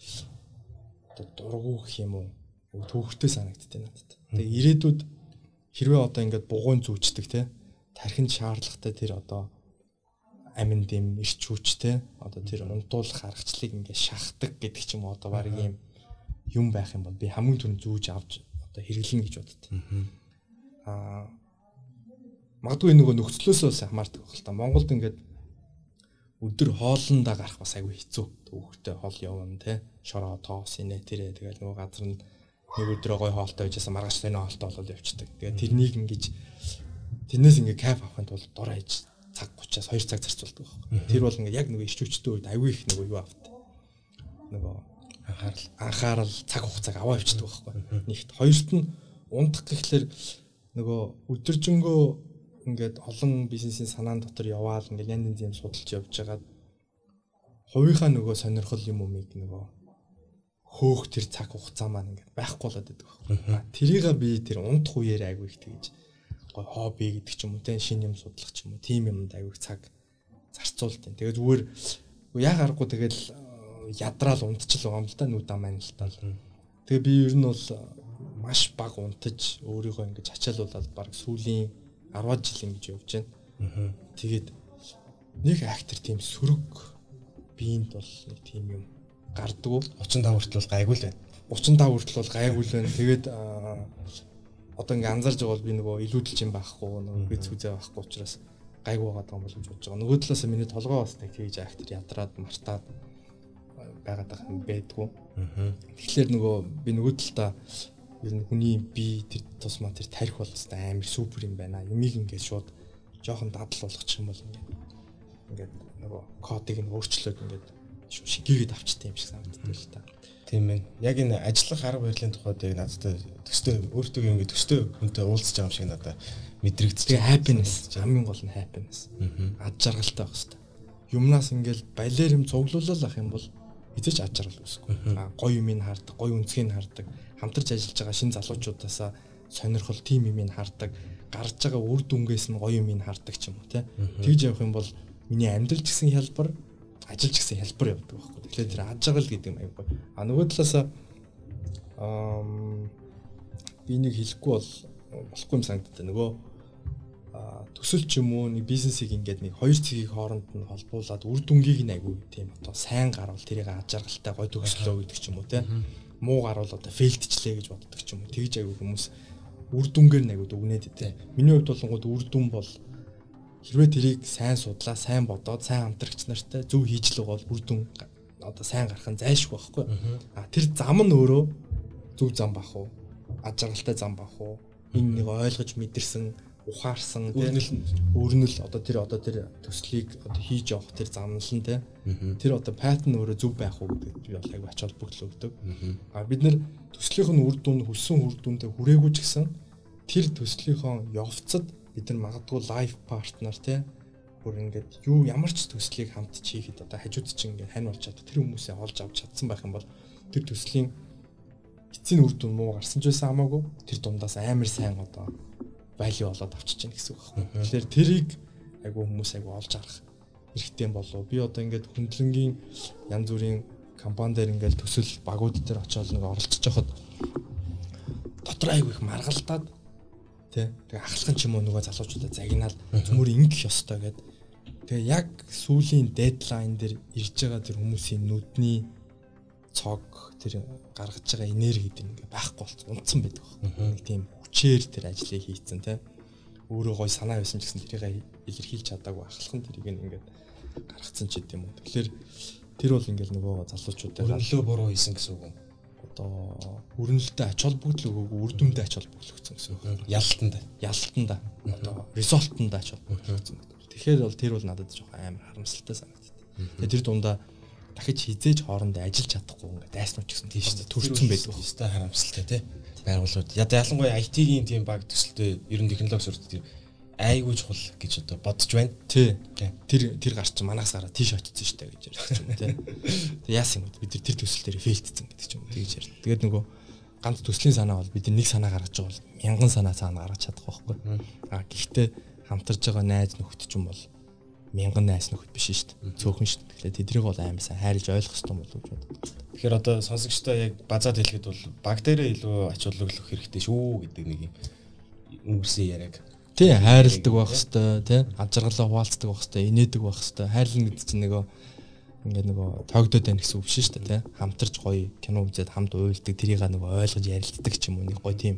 одоо дургу гэх юм уу? Төвхтэй санагдтыг надад. Тэгээ ирээдүйд хэрвээ одоо ингээд бугуун зүүчдэг те тархинд шаардлагатай тэр одоо амин дэм ирч хүч те одоо тэр унтуулах аргачлалыг ингээд шахдаг гэдэг ч юм уу одоо баг юм юм байх юм бол би хамгийн түрүүнд зүүж авч одоо хэрэглэнэ гэж боддог. Аа магадгүй нөгөө нөхцлөөсөө хамаардаг байх л та. Монголд ингээд өдөр хоолндоо гарах бас айгүй хэцүү. Төвхтэй хоол явна те шороо тоос инэ тэрэ тэгэл нөгөө газар нь нэг өдрөө гой хоолтой байжсаа маргааш тань хоолтой болоод явчихдаг. Тэгээ тэрнийг ингэж тэрнээс ингээ кайф авахын тулд дор хаяж цаг гучаас хоёр цаг зарцуулдаг байхгүй. Тэр бол ингээ яг нөгөө ич хүчтэй үед аягүй их нөгөө юу авт. Нөгөө анхаарал анхаарал цаг хугацааг аваа явчихдаг байхгүй. Нэгт хоёрт нь унтах гэхлээр нөгөө өдөржингөө ингээд олон бизнесийн санаан дотор яваал ингээ янз янз юм судалж явж байгаад хувийнхаа нөгөө сонирхол юм умыг нөгөө хөөх тэр цаг хугацаа маань ингээд байхгүй болоод байдаг байхгүй. Тэрийг би тэр унтах үеэр айгүй их тэгж гой хобби гэдэг ч юм уу те шинэ юм судлах ч юм уу тийм юмд айгүй цаг зарцуулдаг. Тэгээ зүгээр яг аргагүй тэгэл ядраал унтчихл байгаа юм л да нүдэ маань л тал. Тэгээ би ер нь бол маш бага унтаж өөрийгөө ингэж ачаалуулаад баг сүүлийн арван жил ингэж явж байна. Тэгээд нэг актер тийм сөрөг биеинд бол нэг тийм юм гардгүй тридцать пять хүртэл гайгүй л байна. тридцать пять хүртэл бол гайгүй л байна. Тэгээд одоо ингээ анзаарж байгаа бол би нөгөө илүүдэлж юм байхгүй нөгөө биц үзээ байхгүй учраас гайгүй байгаа юм бол гэж бодож байгаа. Нөгөө талаас миний толгой бас нэг тэгж актер ядраад мартаад байгаад байгаа юм байдгүй. Тэгэхээр нөгөө би нөгөө талдаа ер нь хүний бие тэр тусмаа тэр тарих бол хэвээр амар супер юм байна. Юмиг ингээд шууд жоохон дадал болгочих юм бол ингээд ингээд нөгөө кодыг нь өөрчлөөд ингээд шигээгээд авчтай юм шиг санагддаг л та. Тийм ээ. Яг энэ ажиллах арга барилын тухайд яг надад төстэй өөртөө ингээд төстэй хүнтэй уулзч байгаа юм шиг надад мэдрэгдэж байгаа. Happiness хамгийн гол нь happiness. Ад жаргалтай байх хэрэгтэй. Юмнаас ингээд балер юм цуглуулал ах юм бол эзэж ад жаргал үүсэхгүй. А гоё юмыг хардаг, гоё үнцгийг хардаг, хамтарч ажиллаж байгаа шинэ залуучуудаасаа сонирхол тим юмыг хардаг, гарч байгаа үр дүнгээс нь гоё юмыг хардаг ч юм уу те. Тэгж явах юм бол миний амьдрал ч гэсэн хялбар ажиллаж гэсэн хялбар явдаг байхгүй. Тэгэхээр тэр ад жаргал гэдэг юм аягүй. А нөгөө талаас аа би нэг хэлэхгүй бол болохгүй юм санагддаг. Нөгөө төсөл ч юм уу нэг бизнесийг ингээд нэг хоёр цэгийг хооронд нь холбуулад үр дүнгийг нь аягүй тийм одоо сайн гарвал тэрийг ад жаргалтай гой төгслөө гэдэг ч юм уу те. Муу гарвал одоо фейлдчлээ гэж боддог ч юм уу. Тэгж аягүй хүмүүс үр дүнгээр нь аягүй дүгнээд те. Миний хувьд болонгууд үр дүн бол хэрвээ тэрийг сайн судлаа, сайн бодоод, сайн хамтрагч нартай зөв хийж л байгаа бол үр дүн одоо сайн гарах нь зайлшгүй байхгүй. А тэр зам нь өөрөө зөв зам бах уу? Ад жаргалтай зам бах уу? Энэ нэг ойлгож мэдэрсэн, ухаарсан, өрнөл одоо тэр одоо тэр төслийг одоо хийж явах тэр зам нь л те. Тэр одоо паттерн өөрөө зөв байх уу гэдэг би бол аяг ач холбогдол өгдөг. А бид нэр төслийнх нь үр дүн, хүссэн үр дүнтэй хүрээгүй ч гэсэн тэр төслийнхөө явцад бид нар магадгүй лайф партнер те бүр ингээд юу ямар ч төслийг хамт хийхэд одоо хажууд чинь ингээд хань болж чаддаг тэр хүмүүсээ олж авч чадсан байх юм бол тэр төслийн эцсийн үр дүн муу гарсан ч байсан хамаагүй тэр дундаас амар сайн одоо value олоод авчиж чинь гэсэн үг байна. Тэгэхээр тэрийг айгүй хүмүүс айгүй олж харах хэрэгтэй болов. Би одоо ингээд хөндлөнгийн янз бүрийн компани дээр ингээд төсөл багууд дээр очиод нэг оролцож байхад дотор айгүй их маргалдаад Тэ тэгээ ахлахын ч юм уу нөгөө залуучуудаа загнаал зөвмөр ингэх ёстой гэд. Тэгээ яг сүүлийн дедлайн дээр ирж байгаа тэр хүмүүсийн нүдний цог тэр гаргаж байгаа энерги гэдэг ингээ байхгүй болцсон унтсан байдаг. Нэг тийм хүчээр тэр ажлыг хийцэн тэ. Өөрөө гой санаа байсан ч гэсэн тэрийг илэрхийлж чадаагүй ахлахын тэрийг ингээд гаргацсан ч гэдэм юм. Тэгэхээр тэр бол ингээл нөгөө залуучуудаа нөлөө буруу хийсэн гэсэн үг юм. Одоо өрнөлтөд ач холбогдол өгөөгүй үр дүндээ ач холбогдол өгсөн гэсэн үг. Ялалтанд ялалтанд одоо результанд ач холбогдол өгсөн гэдэг. Тэгэхээр бол тэр бол надад жоохон амар харамсалтай санагддаг. Тэгээ тэр дундаа дахиж хизээж хоорондоо ажиллаж чадахгүй ингээд дайснууд ч гэсэн тийм шүү дээ төрсөн байдаг. Өстэй харамсалтай тий. Байгууллагууд ялангуяа ай ти-гийн тийм баг төсөлтөө ер нь технологи суртал айгүй чухал гэж одоо бодож байна. Тий. Тэр тэр гарч манаас гараад тийш очсон шүү дээ гэж ярьдаг юм тий. Тэг яасан юм бид тэр төсөл дээр фейлдсэн гэдэг ч юм уу тэгж ярьдаг. Тэгээд нөгөө ганц төслийн санаа бол бид нэг санаа гаргаж байгаа бол мянган санаа цаана гаргаж чадах байхгүй. А гэхдээ хамтарж байгаа найз нөхөд ч юм бол мянган найз нөхөд биш шүү дээ. Цөөхөн шүү дээ. Тэгэхээр тэднийг бол амар сайн хайрлаж ойлгох хэрэгтэй болов гэж боддог. Тэгэхээр одоо сонсогчдоо яг базаад хэлэхэд бол бактериа илүү ач холбогдох хэрэгтэй шүү гэдэг нэг юм өнгөрсөн яриаг. Тий, хайрладаг байх хэвээр, тий. Ад жаргалаа хуваалцдаг байх хэвээр, инээдэг байх хэвээр. Хайрлан гэдэг чинь нөгөө ингээд нөгөө тоогдоод байна гэсэн үг биш шүү дээ, тий. Хамтарч гоё кино үзээд хамт уйлдаг, тэрийг нөгөө ойлгож ярилцдаг ч юм уу нэг гоё тийм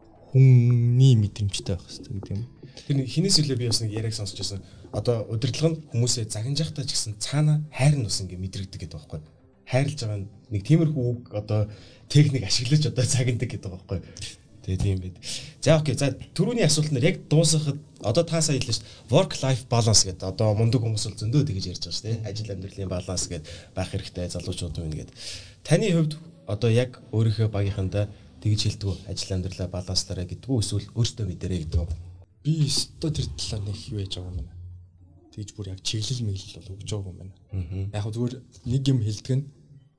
хүний мэдрэмжтэй байх хэвээр гэдэг юм. Тэр хинээс үлээ би бас нэг яриаг сонсч байсан. Одоо удирдлага нь хүмүүсээ загнаж явахдаа ч гэсэн цаана хайр нь бас ингээд мэдрэгдэг гэдэг байхгүй. Хайрлаж байгаа нэг тиймэрхүү үг одоо техник ашиглаж одоо загнадаг гэдэг байхгүй. Тэгээ тийм байд. За окей. За түрүүний асуулт нь яг дуусгахад одоо та сая хэллээ шүү дээ. Work life balance гэдэг. Одоо мундаг хүмүүс бол зөндөө тэгж ярьж байгаа шүү дээ. Ажил амьдралын баланс гэдэг байх хэрэгтэй залуучууд байна гэдэг. Таны хувьд одоо яг өөрийнхөө багийнхандаа тэгж хэлдэг үү? Ажил амьдралаа баланстараа гэдэг үү? Эсвэл өөртөө мэдэрэй гэдэг үү? Би өстө тэр талаар нэг юу яж байгаа юм байна. Тэгж бүр яг чиглэл мэглэл бол өгж байгаа юм байна. Яг хөө зүгээр нэг юм хэлдэг нь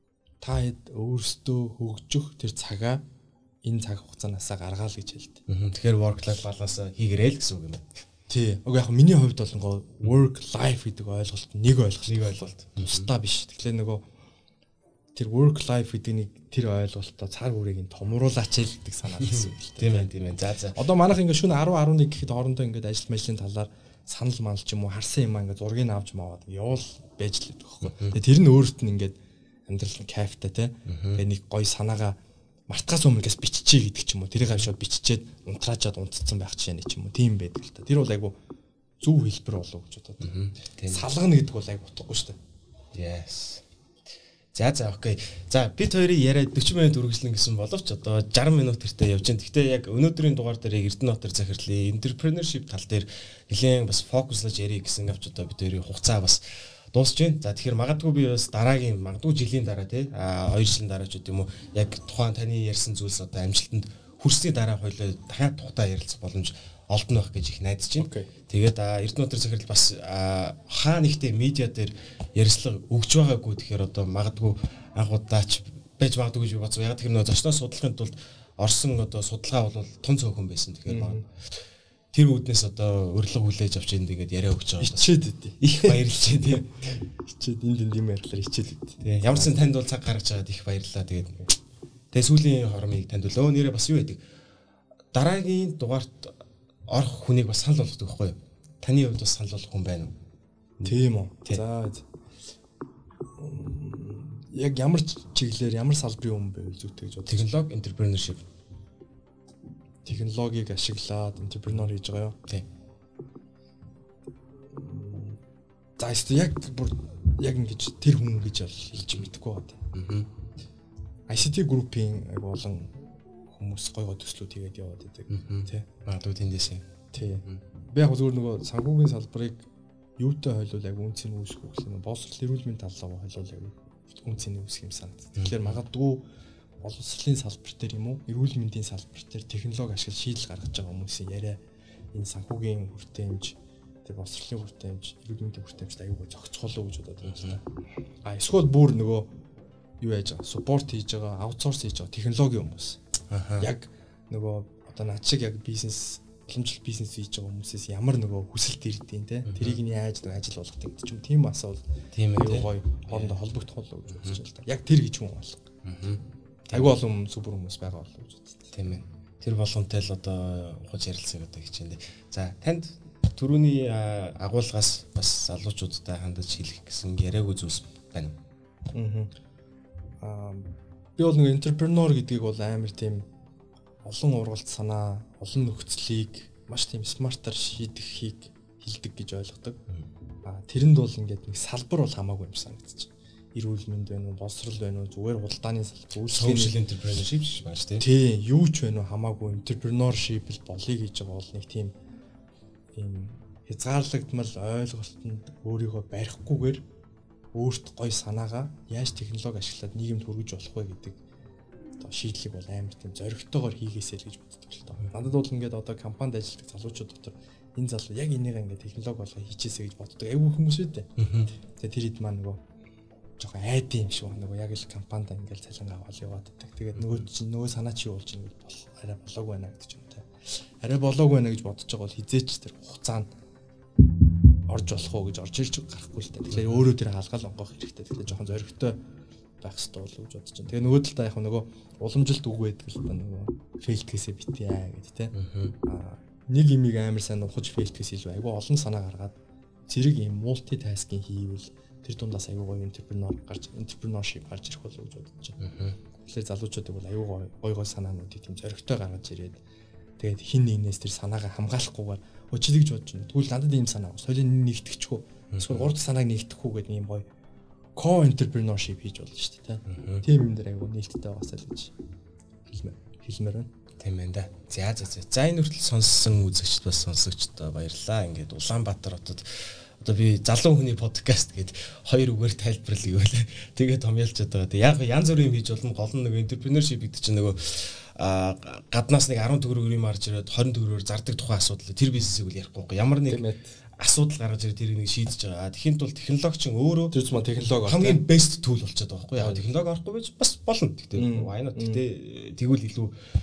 та хэд өөртөө хөгжих тэр цагаа энэ цаг хугацаанаас гаргаал гэж хэлдэг. Тэгэхээр work life balance хийгэрэй л гэсэн үг юм байна. Тий. Уг яг миний хувьд бол work life гэдэг ойлголт нэг ойлголт нэг ойлголт. Тусдаа биш. Тэгэхээр нөгөө тэр work life гэдэг нэг тэр ойлголтоо цар хүрээгийн томруулаач л гэдэг санаа гэсэн үг л тийм ээ тийм ээ. За за. Одоо манайх ингээд шөнө ten eleven гэхэд хоорондоо ингээд ажил мэжлийн талаар санал мал ч юм уу харсан юм ингээд зургийг авч маваад явуул байж л байдаг байхгүй. Тэгээ тэр нь өөрт нь ингээд амьдрал нь кайфтай те. Тэгээ нэг гоё санаагаа мартахаас өмнөөс биччихье гэдэг ч юм уу. Тэрийг авшаад биччихээд унтраачаад унтцсан байх жишээ нэг ч юм уу. Тийм байдаг л та. Тэр бол айгу зөв хэлбэр болов гэж бодод. Салгана гэдэг бол айгу утгагүй шүү дээ. Yes. За за окей. За бид хоёрын яриа forty минут үргэлжлэн гэсэн боловч одоо sixty минут тэртээ явж байна. Гэхдээ яг өнөөдрийн дугаар дээр Эрдэнэтээр захирлын entrepreneurship тал дээр нэлээд бас фокуслаж ярих гэсэн авч одоо бид хоёрын хугацаа бас дуусч байна. За тэгэхээр магадгүй би бас дараагийн магадгүй жилийн дараа тий а two жилийн дараа ч гэдэм үү яг тухайн таны ярьсан зүйлс одоо амжилтанд хүрсний дараа хоёлоо дахиад тухтаа ярилцах боломж олдно байх гэж их найдаж байна. Тэгээд Эрдэнэтээр захирал бас хаа нэгтээ медиа дээр ярилцлага өгж байгаагүй тэгэхээр одоо магадгүй анх удаач байж магадгүй гэж би бодсон. Яг тэр нөө зочноо судлахын тулд орсон одоо судалгаа бол тун цөөхөн байсан. Тэгэхээр тэр үүднээс одоо урилга хүлээж авч энэ тэгээд яриа өгч байгаа. Ичээд үдээ. Их баярлалаа тийм. Ичээд энд энд юм ярьлаар ичээд үдээ. Тийм. Ямар ч сан танд бол цаг гаргаж байгаад их баярлалаа. Тэгээд тэгээ сүүлийн хормыг танд өлөө нэрээ бас юу байдаг. Дараагийн дугаарт орох хүнийг бас санал болгодог байхгүй юу? Таны хувьд бас санал болгох хүн байна уу? Тийм үү. За. Яг ямар чиглэлээр ямар салбарын хүн байв зүйтэй гэж бод. Технологи, entrepreneurship. Технологиг ашиглаад entrepreneur хийж байгаа юу? Тийм. За эсвэл яг бүр яг ингэж тэр хүн гэж хэлж мэдэхгүй байна. Аа. ай си ти группийн айгу олон хүмүүс гой гой төслүүд хийгээд яваад байдаг тий. Магадгүй тэндээс юм. Тий. Би яг зөвхөн нөгөө санхүүгийн салбарыг юутай хойлол яг үнцний үүсэх үү гэхэл боловсрол эрүүл мэндийн таллаа хойлол яг үнцний үүсэх юм санагдав. Тэгэхээр магадгүй боловсролын салбар дээр юм уу эрүүл мэндийн салбар дээр технологи ашиглаж шийдэл гаргаж байгаа хүмүүсийн яриа энэ санхүүгийн хүртээмж тэр боловсролын хүртээмж эрүүл мэндийн хүртээмжтэй аюулгүй зохицуулах гэж бодоод байна. А эсвэл бүр нөгөө юу яаж байгаа суппорт хийж байгаа аутсорс хийж байгаа технологийн хүмүүс. Яг нөгөө одоо над шиг яг бизнес боломжтой бизнес хийж байгаа хүмүүсээс ямар нөгөө хүсэлт ирдэйн те тэрийг нь яаж нэг ажил болгох гэдэг ч юм тийм асуул тийм ээ гоё хоорондоо холбогдох болов гэж бодож байна. Яг тэр гэж хүн бол. Айгүй олон супер хүмүүс байгаа болов гэж бодсон. Тийм ээ. Тэр болгонтэй л одоо ухаж ярилцах одоо хичээндээ. За танд түрүүний агуулгаас бас залуучуудтай хандаж хэлэх гэсэн яриаггүй зүйлс байна уу? Аа би бол нэг entrepreneur гэдгийг бол амар тийм олон ургалт санаа, олон нөхцөлийг маш тийм смартаар шийдэхийг хэлдэг гэж ойлгодог. Аа тэрэнд бол ингээд нэг салбар бол хамаагүй юм санагдчих. Эрүүл мэнд байна уу, боловсрол байна уу, зүгээр худалдааны салбар, social entrepreneurship гэж байна шүү дээ. Тий, юу ч байна уу хамаагүй entrepreneurship л болъё гэж байгаа бол нэг тийм ийм хязгаарлагдмал ойлголтод өөрийгөө барихгүйгээр өөрт гоё санаагаа яаж технологи ашиглаад нийгэмд хүргэж болох вэ гэдэг одоо шийдлийг бол амар тийм зоригтойгоор хийгээсэй л гэж боддог л тоо. Надад бол ингээд одоо компанид ажилладаг залуучууд дотор энэ залуу яг энийг ингээд технологи болгоо хийчихээсэй гэж боддог. Айгүй хүмүүс үү. Тэгээ тэр хэд маань нөгөө жоохон айдын юм шиг байна. Нөгөө яг л компанид ингээд цалин аваад яваад байдаг. Тэгээд нөгөө чинь нөгөө санаа чи болж ингэ бол арай болоогүй байна гэдэг юм та. Арай болоогүй байна гэж бодож байгаа бол хизээч тэр хугацаанд орж болох уу гэж орж ирж гарахгүй л та. Тэгэхээр өөрөө тэр хаалгаал онгох хэрэгтэй. Тэгэхээр жоохон зоригтой байх хэрэгтэй болов гэж бодож байна. Тэгээ нөгөө талдаа яг нөгөө уламжилт үг байдаг л та нөгөө фейл кейсээ битээ гэдэг те. Аа нэг имийг амар сайн ухаж фейл кейс илүү айгүй олон санаа гаргаад зэрэг юм мультитаскинг хийвэл тэр дундаас айгүй гоё энтерпренер гарч энтерпренершип гарч ирэх болов гэж бодож байна. Тэгэхээр залуучуудыг бол айгүй гоё гоё санаануудыг тийм зоригтой гаргаж ирээд тэгээд хин нэгнээс тэр санаагаа хамгаалахгүйгээр өчилж бодож байна. Тэгвэл надад ийм санаа байна. Соёлын нэгтгэчихгүй. Эсвэл гурав дахь санааг нэгтгэхгүй гэдэг ийм гоё co-entrepreneurship хийж болно шүү дээ, тийм юм дээр айгүй нээлттэй байгаасаа л гэж хэлмээр хэлмээр байна. Тийм байна да. За за за. За энэ хүртэл сонссон үзэгчд бас сонсогчдод баярлалаа. Ингээд Улаанбаатар хотод одоо би залуу хүний подкаст гээд хоёр үгээр тайлбарлая гэвэл тэгээд томьёолчод байгаа. Тэг яг янз бүрийн юм хийж болно. Гол нь нөгөө entrepreneurship гэдэг чинь нөгөө а гаднаас нэг арван төгрөг юм марж ирээд хорин төгрөгөөр зардаг тухайн асуудал. Тэр бизнесийг үл ярихгүй. Ямар нэг асуудал гаргаж ирээд тэрийг нэг шийдэж байгаа. Тэгэхин тул технологи чинь өөрөө тэр зүйл технологи хамгийн best tool болчиход байгаа байхгүй. Яг технологи орохгүй байж бас болно. Гэхдээ why not. Гэхдээ тэгвэл илүү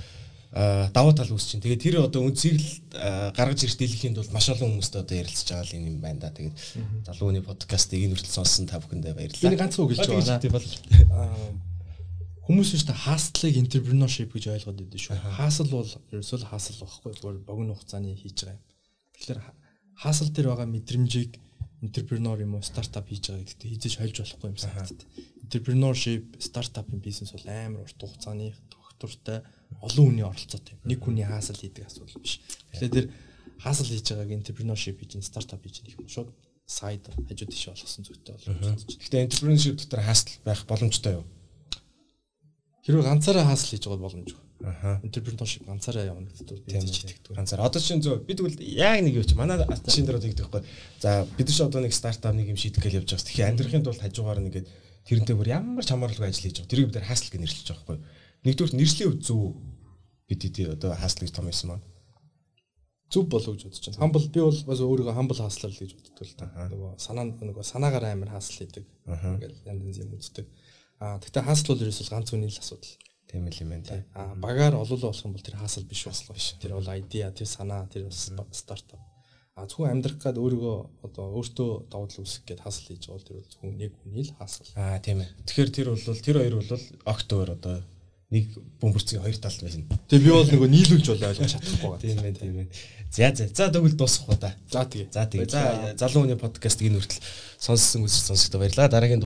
давуу тал үүсчин. Тэгээд тэр одоо үнцгийг л гаргаж ирэх дэлхийн тулд маш олон хүмүүстэй одоо ярилцж байгаа юм байна да. Тэгээд залууны подкастыг энэ хүртэл сонссон та бүхэндээ баярлалаа. Энэ ганц үг хэлж байгаа. Хүмүүс ч та хаслыг entrepreneurship гэж ойлгоод байдаг шүү. Хасл бол ерөөсөө л хасл байхгүй. Зүгээр богино хугацааны хийж байгаа юм. Тэгэхээр хасл дээр байгаа мэдрэмжийг entrepreneur юм уу стартап хийж байгаа гэдэгт хизээж хольж болохгүй юм санагдав. Entrepreneurship стартапын бизнес бол амар урт хугацааны доктортой олон хүний оролцоотой юм. Нэг хүний хасл хийдэг асуудал биш. Тэгэхээр тэр хасл хийж байгааг entrepreneurship хийж, стартап хийж их юм шууд сайд хажууд тийш болгосон зүйтэй болов. Гэхдээ entrepreneurship дотор хасл байх боломжтой юу? Хэрвээ ганцаараа хасл хийж байгаа боломжгүй. Аха. Entrepreneurship ганцаараа явна гэдэг тийм ч ганцаараа. Одоо чинь зөв бид тэгвэл яг нэг юу ч манай чинь дээр тэгдэг байхгүй. За бид нар ч одоо нэг стартап нэг юм шийдэх гэж явж байгаа. Тэгэхээр амьдрахын тулд хажуугаар нэгээд тэрнтэй бүр ямар ч хамааралгүй ажил хийж байгаа. Тэрийг бид нар хасл гэж нэрлэж байгаа байхгүй. Нэгдүгээр нэршлийн үз зөв бид тий одоо хаслыг том юмсан маань. Зөв болов гэж бодож байна. Хамбал би бол бас өөрийгөө хамбал хаслал гэж боддог л та. Нөгөө санаа нөгөө санаагаар амар хасл хийдэг. Ингээл янз янз юм үздэг. Аа тэгтээ хасл бол ерөөсөө ганц үний л асуудал. Тийм л юм байна та. Аа багаар олоолаа болох юм бол тэр хасл биш бас биш. Тэр бол идея, тэр санаа, тэр стартап. Аа зөвхөн амьдрах гээд өөрийгөө одоо өөртөө давуу тал үүсгэх гээд хасл хийж байгаа бол тэр бол зөвхөн нэг үний л хасл. Аа тийм ээ. Тэгэхээр тэр бол тэр хоёр бол октоор одоо нэг бөмбөрцгийн хоёр талд байсан. Тэгээ би бол нөгөө нийлүүлж бол ойлгож чадахгүй байна. Тийм ээ, тийм ээ. За за. За тэгвэл дуусгах уу та. За тэгээ. За тэгээ. За залуу хүний подкаст энэ хүртэл сонссон үзэж сонсогдоо баярлалаа. Дараагийн